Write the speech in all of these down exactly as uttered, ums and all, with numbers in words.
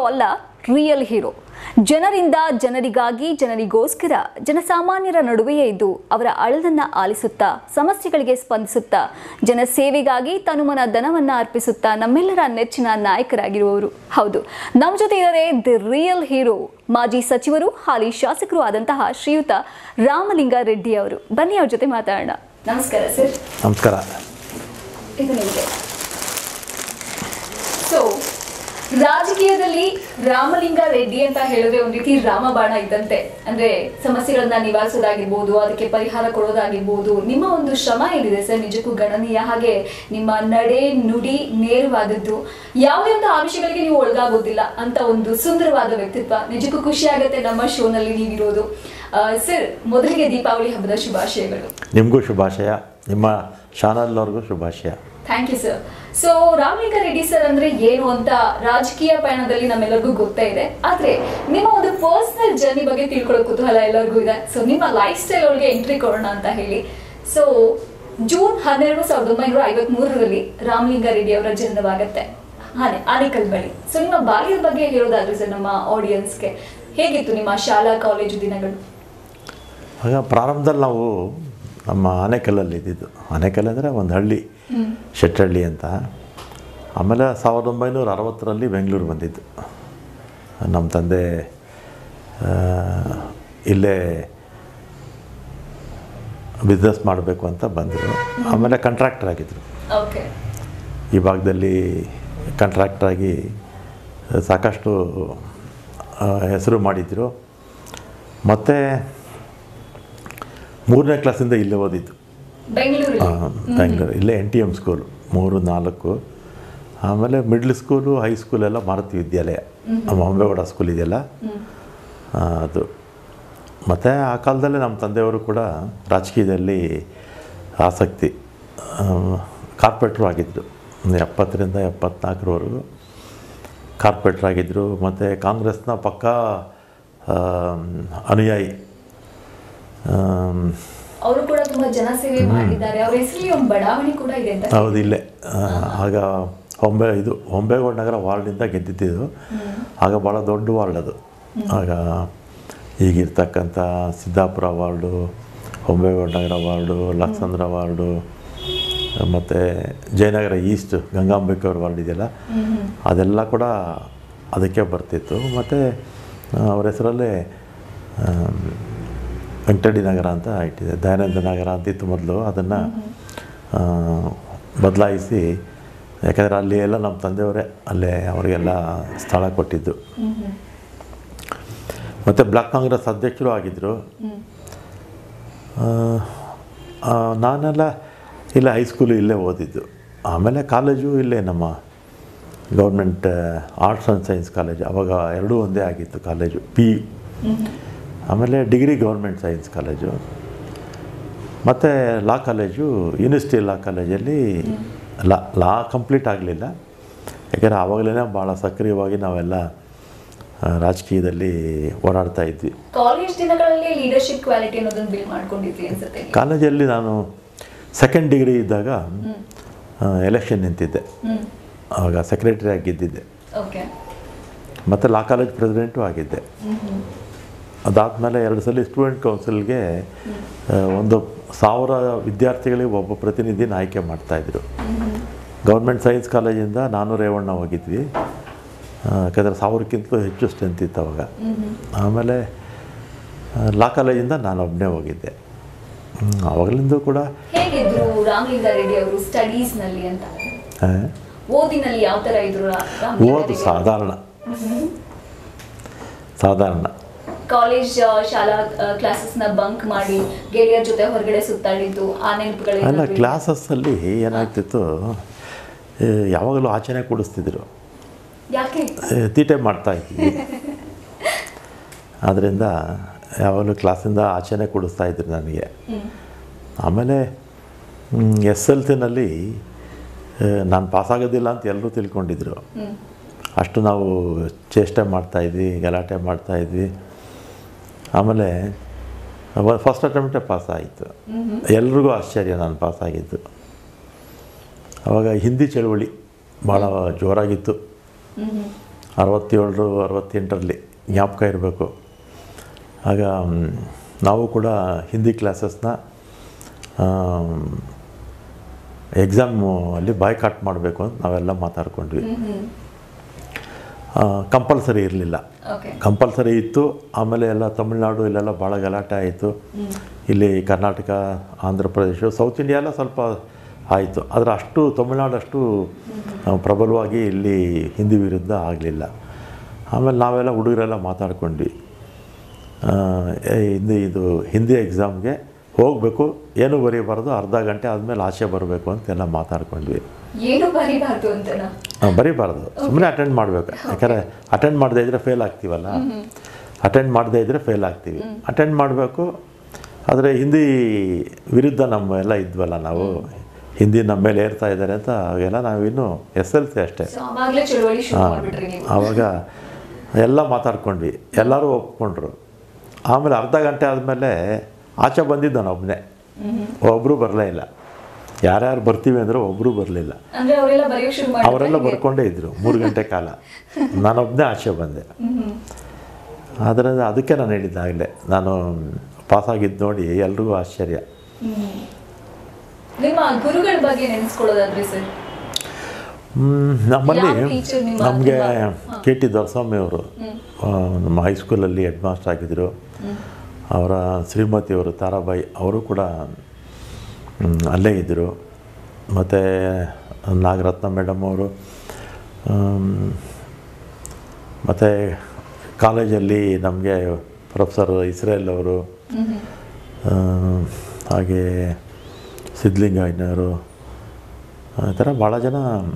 Hero ಅಲ್ಲ, real hero. ಜನರಿಂದ ಜನರಿಗಾಗಿ, ಜನರಿಗೋಸ್ಕರ, ಜನಸಾಮಾನ್ಯರ ನಡುವೆಯೇ ಇದ್ದು ಅವರ ಅಳಲನ್ನ ಆಲಿಸುತ್ತಾ, ಸಮಸ್ಯೆಗಳಿಗೆ ಸ್ಪಂದಿಸುತ್ತಾ, ಜನ ಸೇವೆಗಾಗಿ ತನುಮನ ಧನವನ್ನ ಅರ್ಪಿಸುತ್ತಾ ನಮ್ಮೆಲ್ಲರ ನೆಚ್ಚಿನ ನಾಯಕರಾಗಿರುವವರು. ಹೌದು, ನಮ್ಮ ಜೊತೆ ಇದ್ದಾರೆ ದಿ ರಿಯಲ್ ಹೀರೋ, ಮಾಜಿ ಸಚಿವರು, ಹಾಲಿ ಶಾಸಕರು ಆದಂತಹ ಶ್ರೀಯುತ ರಾಮಲಿಂಗ ರೆಡ್ಡಿ ಅವರು. ಬನ್ನಿ ಅವ್ರ ಜೊತೆ ಮಾತಾಡೋಣ. ನಮಸ್ಕಾರ ಸರ್. ನಮಸ್ಕಾರ. ಇದು ನಿಮಗೆ. ಸೊ ರಾಜಕೀಯದಲ್ಲಿ ರಾಮಲಿಂಗ ರೆಡ್ಡಿ ಅಂತ ಹೇಳಿದ್ರೆ ಒಂದು ರೀತಿ ರಾಮಬಾಣ ಇದ್ದಂತೆ. ಅಂದ್ರೆ ಸಮಸ್ಯೆಗಳನ್ನ ನಿವಾರಿಸೋದಾಗಿರ್ಬೋದು, ಅದಕ್ಕೆ ಪರಿಹಾರ ಕೊಡೋದಾಗಿರ್ಬೋದು, ನಿಮ್ಮ ಒಂದು ಶ್ರಮ ಏನಿದೆ ಸರ್ ನಿಜಕ್ಕೂ ಗಣನೀಯ. ಹಾಗೆ ನಿಮ್ಮ ನಡೆ ನುಡಿ ನೇರವಾದದ್ದು, ಯಾವುದೇ ಒಂದು ಆಮಿಷಗಳಿಗೆ ನೀವು ಒಳಗಾಗೋದಿಲ್ಲ ಅಂತ ಒಂದು ಸುಂದರವಾದ ವ್ಯಕ್ತಿತ್ವ. ನಿಜಕ್ಕೂ ಖುಷಿ ಆಗುತ್ತೆ ನಮ್ಮ ಶೋನಲ್ಲಿ ನೀವಿರೋದು. ಸರ್, ಮೊದಲಿಗೆ ದೀಪಾವಳಿ ಹಬ್ಬದ ಶುಭಾಶಯಗಳು. ನಿಮಗೂ ಶುಭಾಶಯ, ನಿಮ್ಮ ಚಾನಲ್ನವ್ರಿಗೂ ಶುಭಾಶಯ. Thank you sir. So Ramalinga Reddy sir ಅಂದ್ರೆ ಏನು ಅಂತ ರಾಜಕೀಯ ಪಯಣದಲ್ಲಿ ನಮ್ಮೆಲ್ಲರಿಗೂ ಗೊತ್ತೇ ಇದೆ. ಆದ್ರೆ ನಿಮ್ಮ ಒಂದು ಪರ್ಸನಲ್ ಜರ್ನಿ ಬಗ್ಗೆ ತಿಳ್ಕೊಳ್ಳೋ ಕುತೂಹಲ ಎಲ್ಲರಿಗೂ ಇದೆ. ಸೊ ನಿಮ್ಮ ಲೈಫ್ ಸ್ಟೈಲ್ ಒಳಗೆ ಎಂಟ್ರಿ ಕೊಡೋಣ ಅಂತ ಹೇಳಿ. ಸೊ ಜೂನ್ ಹನ್ನೆರಡು ಸಾವಿರದ ಒಂಬೈನೂರ ಐವತ್ ಮೂರರಲ್ಲಿ ರಾಮಲಿಂಗ ರೆಡ್ಡಿ ಅವರ ಜನನವಾಗತ್ತೆ ಆನೆ ಆನೇಕಲ್ ಬಳಿ. ಸೊ ನಿಮ್ಮ ಬಾಲ್ಯದ ಬಗ್ಗೆ ಹೇಳೋದಾದ್ರೆ ಸರ್ ನಮ್ಮ ಆಡಿಯನ್ಸ್ಗೆ, ಹೇಗಿತ್ತು ನಿಮ್ಮ ಶಾಲಾ ಕಾಲೇಜು ದಿನಗಳು? ಆಗ ಪ್ರಾರಂಭದಲ್ಲಿ ನಾವು ನಮ್ಮ ಆನೇಕಲ್ಲಲ್ಲಿ ಇದ್ದಿದ್ದು. ಆನೇಕಲ್ ಅಂದರೆ ಒಂದು ಹಳ್ಳಿ, ಶೆಟ್ಟಹಳ್ಳಿ ಅಂತ. ಆಮೇಲೆ ಸಾವಿರದ ಒಂಬೈನೂರ ಅರವತ್ತರಲ್ಲಿ ಬೆಂಗಳೂರು ಬಂದಿದ್ದು. ನಮ್ಮ ತಂದೆ ಇಲ್ಲೇ ಬಿಸ್ನೆಸ್ ಮಾಡಬೇಕು ಅಂತ ಬಂದರು. ಆಮೇಲೆ ಕಾಂಟ್ರಾಕ್ಟರ್ ಆಗಿದ್ದರು. ಈ ಭಾಗದಲ್ಲಿ ಕಾಂಟ್ರಾಕ್ಟರಾಗಿ ಸಾಕಷ್ಟು ಹೆಸರು ಮಾಡಿದರು. ಮತ್ತು ಮೂರನೇ ಕ್ಲಾಸಿಂದ ಇಲ್ಲೇ ಓದಿದ್ದು, ಬೆಂಗಳೂರು. ಇಲ್ಲೇ ಎನ್ ಟಿ ಎಮ್ ಸ್ಕೂಲು ಮೂರು ನಾಲ್ಕು. ಆಮೇಲೆ ಮಿಡ್ಲ್ ಸ್ಕೂಲು, ಹೈಸ್ಕೂಲೆಲ್ಲ ಮಾರುತಿ ವಿದ್ಯಾಲಯ, ಅಂಬೇಗೌಡ ಸ್ಕೂಲ್ ಇದೆಯಲ್ಲ ಅದು. ಮತ್ತು ಆ ಕಾಲದಲ್ಲೇ ನಮ್ಮ ತಂದೆಯವರು ಕೂಡ ರಾಜಕೀಯದಲ್ಲಿ ಆಸಕ್ತಿ, ಕಾರ್ಪೊರೇಟ್ರು ಆಗಿದ್ದರು. ಎಪ್ಪತ್ತರಿಂದ ಎಪ್ಪತ್ನಾಲ್ಕರವರೆಗೂ ಕಾರ್ಪೊರೇಟ್ರ್ ಆಗಿದ್ದರು. ಮತ್ತು ಕಾಂಗ್ರೆಸ್ನ ಪಕ್ಕಾ ಅನುಯಾಯಿ. ಅವರು ಕೂಡ ತುಂಬ ಜನಸೇವೆ ಮಾಡಿದ್ದಾರೆ. ಅವರ ಹೆಸರಲ್ಲಿ ಒಂದು ಬಡಾವಣೆ ಕೂಡ ಇದೆ ಅಂತ. ಹೌದು, ಇಲ್ಲೇ ಆಗ ಹೊಂಬೆ ಇದು ಹೊಂಬೇಗೌಡ ನಗರ ವಾರ್ಡಿಂದ ಗೆದ್ದಿದ್ದು. ಆಗ ಭಾಳ ದೊಡ್ಡ ವಾರ್ಡ್ ಅದು. ಆಗ ಈಗಿರ್ತಕ್ಕಂಥ Siddapura ward, Hombegowda Nagar ward, Laksandra ward, ಮತ್ತು ಜಯನಗರ ಈಸ್ಟ್ ಗಂಗಾಂಬಿಕವ್ರ ವಾರ್ಡ್ ಇದೆಯಲ್ಲ, ಅದೆಲ್ಲ ಕೂಡ ಅದಕ್ಕೆ ಬರ್ತಿತ್ತು. ಮತ್ತು ಅವ್ರ ಹೆಸರಲ್ಲೇ ವೆಂಕಟರೆಡ್ಡಿ ನಗರ ಅಂತ ಇಟ್ಟಿದೆ. ದಯಾನಂದ ನಗರ ಅಂತಿತ್ತು ಮೊದಲು, ಅದನ್ನು ಬದಲಾಯಿಸಿ, ಯಾಕಂದರೆ ಅಲ್ಲಿ ಎಲ್ಲ ನಮ್ಮ ತಂದೆಯವರೇ ಅಲ್ಲೇ ಅವರಿಗೆಲ್ಲ ಸ್ಥಳ ಕೊಟ್ಟಿದ್ದು. ಮತ್ತು ಬ್ಲಾಕ್ ಕಾಂಗ್ರೆಸ್ ಅಧ್ಯಕ್ಷರು ಆಗಿದ್ದರು. ನಾನೆಲ್ಲ ಇಲ್ಲೇ ಹೈಸ್ಕೂಲು ಇಲ್ಲೇ ಓದಿದ್ದು. ಆಮೇಲೆ ಕಾಲೇಜು ಇಲ್ಲೇ ನಮ್ಮ government arts and science college, ಆವಾಗ ಎರಡೂ ಒಂದೇ ಆಗಿತ್ತು ಕಾಲೇಜು, ಪಿ ಯು. ಆಮೇಲೆ ಡಿಗ್ರಿ ಗೌರ್ಮೆಂಟ್ ಸೈನ್ಸ್ ಕಾಲೇಜು. ಮತ್ತು ಲಾ ಕಾಲೇಜು, ಯೂನಿವರ್ಸಿಟಿ ಲಾ ಕಾಲೇಜಲ್ಲಿ ಲಾ ಲಾ ಕಂಪ್ಲೀಟ್ ಆಗಲಿಲ್ಲ. ಯಾಕೆಂದರೆ ಆವಾಗಲೇ ಭಾಳ ಸಕ್ರಿಯವಾಗಿ ನಾವೆಲ್ಲ ರಾಜಕೀಯದಲ್ಲಿ ಓಡಾಡ್ತಾ ಇದ್ವಿ. ಕಾಲೇಜ್ ದಿನಗಳಲ್ಲಿ ಲೀಡರ್ಶಿಪ್ ಕ್ವಾಲಿಟಿ ಅನ್ನೋದನ್ನು ಬಿಲ್ಡ್ ಮಾಡ್ಕೊಂಡಿದ್ವಿ ಅನ್ಸುತ್ತೆ. ಕಾಲೇಜಲ್ಲಿ ನಾನು ಸೆಕೆಂಡ್ ಡಿಗ್ರಿ ಇದ್ದಾಗ ಎಲೆಕ್ಷನ್ ನಿಂತಿದ್ದೆ. ಆವಾಗ ಸೆಕ್ರೆಟರಿ ಆಗಿದ್ದಿದ್ದೆ. ಮತ್ತು ಲಾ ಕಾಲೇಜ್ ಪ್ರೆಸಿಡೆಂಟು ಆಗಿದ್ದೆ. ಅದಾದಮೇಲೆ ಎರಡು ಸಲ ಸ್ಟೂಡೆಂಟ್ ಕೌನ್ಸಿಲ್ಗೆ ಒಂದು ಸಾವಿರ ವಿದ್ಯಾರ್ಥಿಗಳಿಗೆ ಒಬ್ಬ ಪ್ರತಿನಿಧಿನ ಆಯ್ಕೆ ಮಾಡ್ತಾಯಿದ್ರು. ಗೌರ್ಮೆಂಟ್ ಸೈನ್ಸ್ ಕಾಲೇಜಿಂದ ನಾನು ರೇವಣ್ಣ ಹೋಗಿದ್ವಿ, ಯಾಕಂದರೆ ಸಾವಿರಕ್ಕಿಂತಲೂ ಹೆಚ್ಚು ಸ್ಟ್ರೆಂತ್ ಇತ್ತು ಅವಾಗ. ಆಮೇಲೆ ಲಾ ಕಾಲೇಜಿಂದ ನಾನು ಒಬ್ಬನೇ ಹೋಗಿದ್ದೆ. ಆವಾಗಲಿಂದ ಕೂಡ ಹೇಗಿದ್ರು ರಾಮಲಿಂಗ ರೆಡ್ಡಿ ಅವರು ಸ್ಟಡೀಸ್ನಲ್ಲಿ ಅಂತ? ಓದಿನಲ್ಲಿ ಯಾವ ಥರ ಇದ್ರು? ಓದು ಸಾಧಾರಣ ಸಾಧಾರಣ ಕಾಲೇಜ್ ಶಾಲಾ ಕ್ಲಾಸಸ್ನ ಬಂಕ್ ಮಾಡಿ ಗೆಳೆಯರ ಜೊತೆ ಹೊರಗಡೆ ಸುತ್ತಾಡಿದ್ದು ಆ ನೆನಪುಗಳು? ಅಲ್ಲ, ಕ್ಲಾಸಸ್ಸಲ್ಲಿ ಏನಾಗ್ತಿತ್ತು, ಯಾವಾಗಲೂ ಆಚೆನೇ ಕೂಡಿಸ್ತಿದ್ರು. ಯಾಕೆ? ತೀಟೆ ಮಾಡ್ತಾ ಇದ್ವಿ. ಆದ್ದರಿಂದ ಯಾವಾಗಲೂ ಕ್ಲಾಸಿಂದ ಆಚೆನೇ ಕೂಡಿಸ್ತಾಯಿದ್ರು ನನಗೆ. ಆಮೇಲೆ ಎಸ್ ಎಲ್ ಸಿನಲ್ಲಿ ನಾನು ಪಾಸಾಗೋದಿಲ್ಲ ಅಂತ ಎಲ್ಲರೂ ತಿಳ್ಕೊಂಡಿದ್ರು. ಅಷ್ಟು ನಾವು ಚೇಷ್ಟೆ ಮಾಡ್ತಾಯಿದ್ವಿ, ಗಲಾಟೆ ಮಾಡ್ತಾಯಿದ್ವಿ. ಆಮೇಲೆ ಫಸ್ಟ್ ಅಟೆಂಪ್ಟೇ ಪಾಸ್ ಆಯಿತು. ಎಲ್ರಿಗೂ ಆಶ್ಚರ್ಯ ನಾನು ಪಾಸಾಗಿದ್ದು. ಆವಾಗ ಹಿಂದಿ ಚಳವಳಿ ಭಾಳ ಜೋರಾಗಿತ್ತು. ಅರವತ್ತೇಳರು ಅರವತ್ತೆಂಟರಲ್ಲಿ ಜ್ಞಾಪಕ ಇರಬೇಕು. ಆಗ ನಾವು ಕೂಡ ಹಿಂದಿ ಕ್ಲಾಸಸ್ನ ಎಕ್ಸಾಮು ಅಲ್ಲಿ ಬಾಯ್ಕಾಟ್ ಮಾಡಬೇಕು ಅಂತ ನಾವೆಲ್ಲ ಮಾತಾಡ್ಕೊಂಡ್ವಿ. ಕಂಪಲ್ಸರಿ ಇರಲಿಲ್ಲ, ಕಂಪಲ್ಸರಿ ಇತ್ತು. ಆಮೇಲೆ ಎಲ್ಲ ತಮಿಳ್ನಾಡು ಇಲ್ಲೆಲ್ಲ ಭಾಳ ಗಲಾಟೆ ಆಯಿತು. ಇಲ್ಲಿ ಕರ್ನಾಟಕ, ಆಂಧ್ರ ಪ್ರದೇಶ, ಸೌತ್ ಇಂಡಿಯಾ ಎಲ್ಲ ಸ್ವಲ್ಪ ಆಯಿತು. ಆದರೆ ಅಷ್ಟು ತಮಿಳ್ನಾಡು ಅಷ್ಟು ಪ್ರಬಲವಾಗಿ ಇಲ್ಲಿ ಹಿಂದಿ ವಿರುದ್ಧ ಆಗಲಿಲ್ಲ. ಆಮೇಲೆ ನಾವೆಲ್ಲ ಹುಡುಗರೆಲ್ಲ ಮಾತಾಡ್ಕೊಂಡ್ವಿ, ಹಿಂದಿ ಇದು ಹಿಂದಿ ಎಕ್ಸಾಮ್ಗೆ ಹೋಗಬೇಕು, ಏನು ಬರೀಬಾರ್ದು, ಅರ್ಧ ಗಂಟೆ ಆದಮೇಲೆ ಆಚೆ ಬರಬೇಕು ಅಂತೆಲ್ಲ ಮಾತಾಡ್ಕೊಂಡ್ವಿ. ಏನು ಬರೀಬಾರ್ದು ಅಂತ ಬರೀಬಾರ್ದು, ಸುಮ್ಮನೆ ಅಟೆಂಡ್ ಮಾಡಬೇಕು. ಯಾಕಂದರೆ ಅಟೆಂಡ್ ಮಾಡದೇ ಇದ್ದರೆ ಫೇಲ್ ಆಗ್ತೀವಲ್ಲ, ಅಟೆಂಡ್ ಮಾಡದೇ ಇದ್ದರೆ ಫೇಲ್ ಆಗ್ತೀವಿ. ಅಟೆಂಡ್ ಮಾಡಬೇಕು. ಆದರೆ ಹಿಂದಿ ವಿರುದ್ಧ ನಮ್ಮ ಎಲ್ಲ ಇದ್ವಲ್ಲ, ನಾವು ಹಿಂದಿ ನಮ್ಮ ಮೇಲೆ ಏರ್ತಾ ಇದ್ದಾರೆ ಅಂತ ಅವಾಗೆಲ್ಲ ನಾವಿನ್ನೂ ಎಸ್ ಎಲ್ ಸಿ ಅಷ್ಟೇ. ಹಾಂ, ಆವಾಗ ಎಲ್ಲ ಮಾತಾಡ್ಕೊಂಡ್ವಿ, ಎಲ್ಲರೂ ಒಪ್ಕೊಂಡ್ರು. ಆಮೇಲೆ ಅರ್ಧ ಗಂಟೆ ಆದಮೇಲೆ ಆಚೆ ಬಂದಿದ್ದ ನಾನು ಒಬ್ಬನೇ, ಒಬ್ಬರು ಬರಲೇ ಇಲ್ಲ. ಯಾರ್ಯಾರು ಬರ್ತೀವಿ ಅಂದರೆ ಒಬ್ಬರು ಬರಲಿಲ್ಲ. ಅವರೆಲ್ಲ ಬರ್ಕೊಂಡೇ ಇದ್ದರು ಮೂರು ಗಂಟೆ ಕಾಲ. ನಾನೊಬ್ಬನೇ ಆಚೆ ಬಂದೆ. ಆದ್ದರಿಂದ ಅದಕ್ಕೆ ನಾನು ಹೇಳಿದ್ದಾಗಲೇ ನಾನು ಪಾಸಾಗಿದ್ದು ನೋಡಿ ಎಲ್ರಿಗೂ ಆಶ್ಚರ್ಯ. ನಮ್ಮಲ್ಲಿ ನಮಗೆ ಕೆ ಟಿ ದೊರೆಸ್ವಾಮಿ ಅವರು ನಮ್ಮ ಹೈಸ್ಕೂಲಲ್ಲಿ ಹೆಡ್ ಮಾಸ್ಟರ್ ಆಗಿದ್ದರು. ಅವರ ಶ್ರೀಮತಿಯವರು ತಾರಾಬಾಯಿ ಅವರು ಕೂಡ ಅಲ್ಲೇ ಇದ್ದರು. ಮತ್ತು ನಾಗರತ್ನ ಮೇಡಮ್ ಅವರು, ಮತ್ತು ಕಾಲೇಜಲ್ಲಿ ನಮಗೆ ಪ್ರೊಫೆಸರ್ ಇಸ್ರೇಲ್ ಅವರು, ಹಾಗೆ ಸಿದ್ಧಲಿಂಗಯ್ಯನವರು, ಈ ಥರ ಭಾಳ ಜನ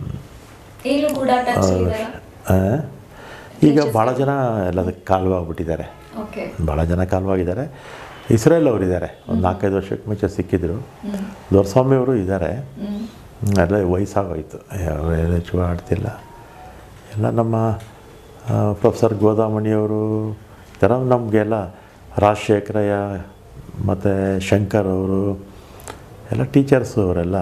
ಈಗ ಭಾಳ ಜನ ಎಲ್ಲದಕ್ಕೆ ಕಾಲವಾಗ್ಬಿಟ್ಟಿದ್ದಾರೆ. ಭಾಳ ಜನ ಕಾಲವಾಗಿದ್ದಾರೆ. ಇಸ್ರೇಲ್ ಅವರಿದ್ದಾರೆ, ಒಂದು ನಾಲ್ಕೈದು ವರ್ಷಕ್ಕೆ ಮುಂಚೆ ಸಿಕ್ಕಿದ್ರು. ದೊರೆಸ್ವಾಮಿ ಅವರು ಇದ್ದಾರೆ, ಎಲ್ಲ ವಯಸ್ಸಾಗೋಯ್ತು, ಹೆಚ್ಚು ಆಡ್ತಿಲ್ಲ. ಎಲ್ಲ ನಮ್ಮ ಪ್ರೊಫೆಸರ್ ಗೋದಾಮಣಿಯವರು, ಈ ಥರ ನಮಗೆಲ್ಲ ರಾಜಶೇಖರಯ್ಯ ಮತ್ತು ಶಂಕರ್ ಅವರು ಎಲ್ಲ ಟೀಚರ್ಸು. ಅವರೆಲ್ಲ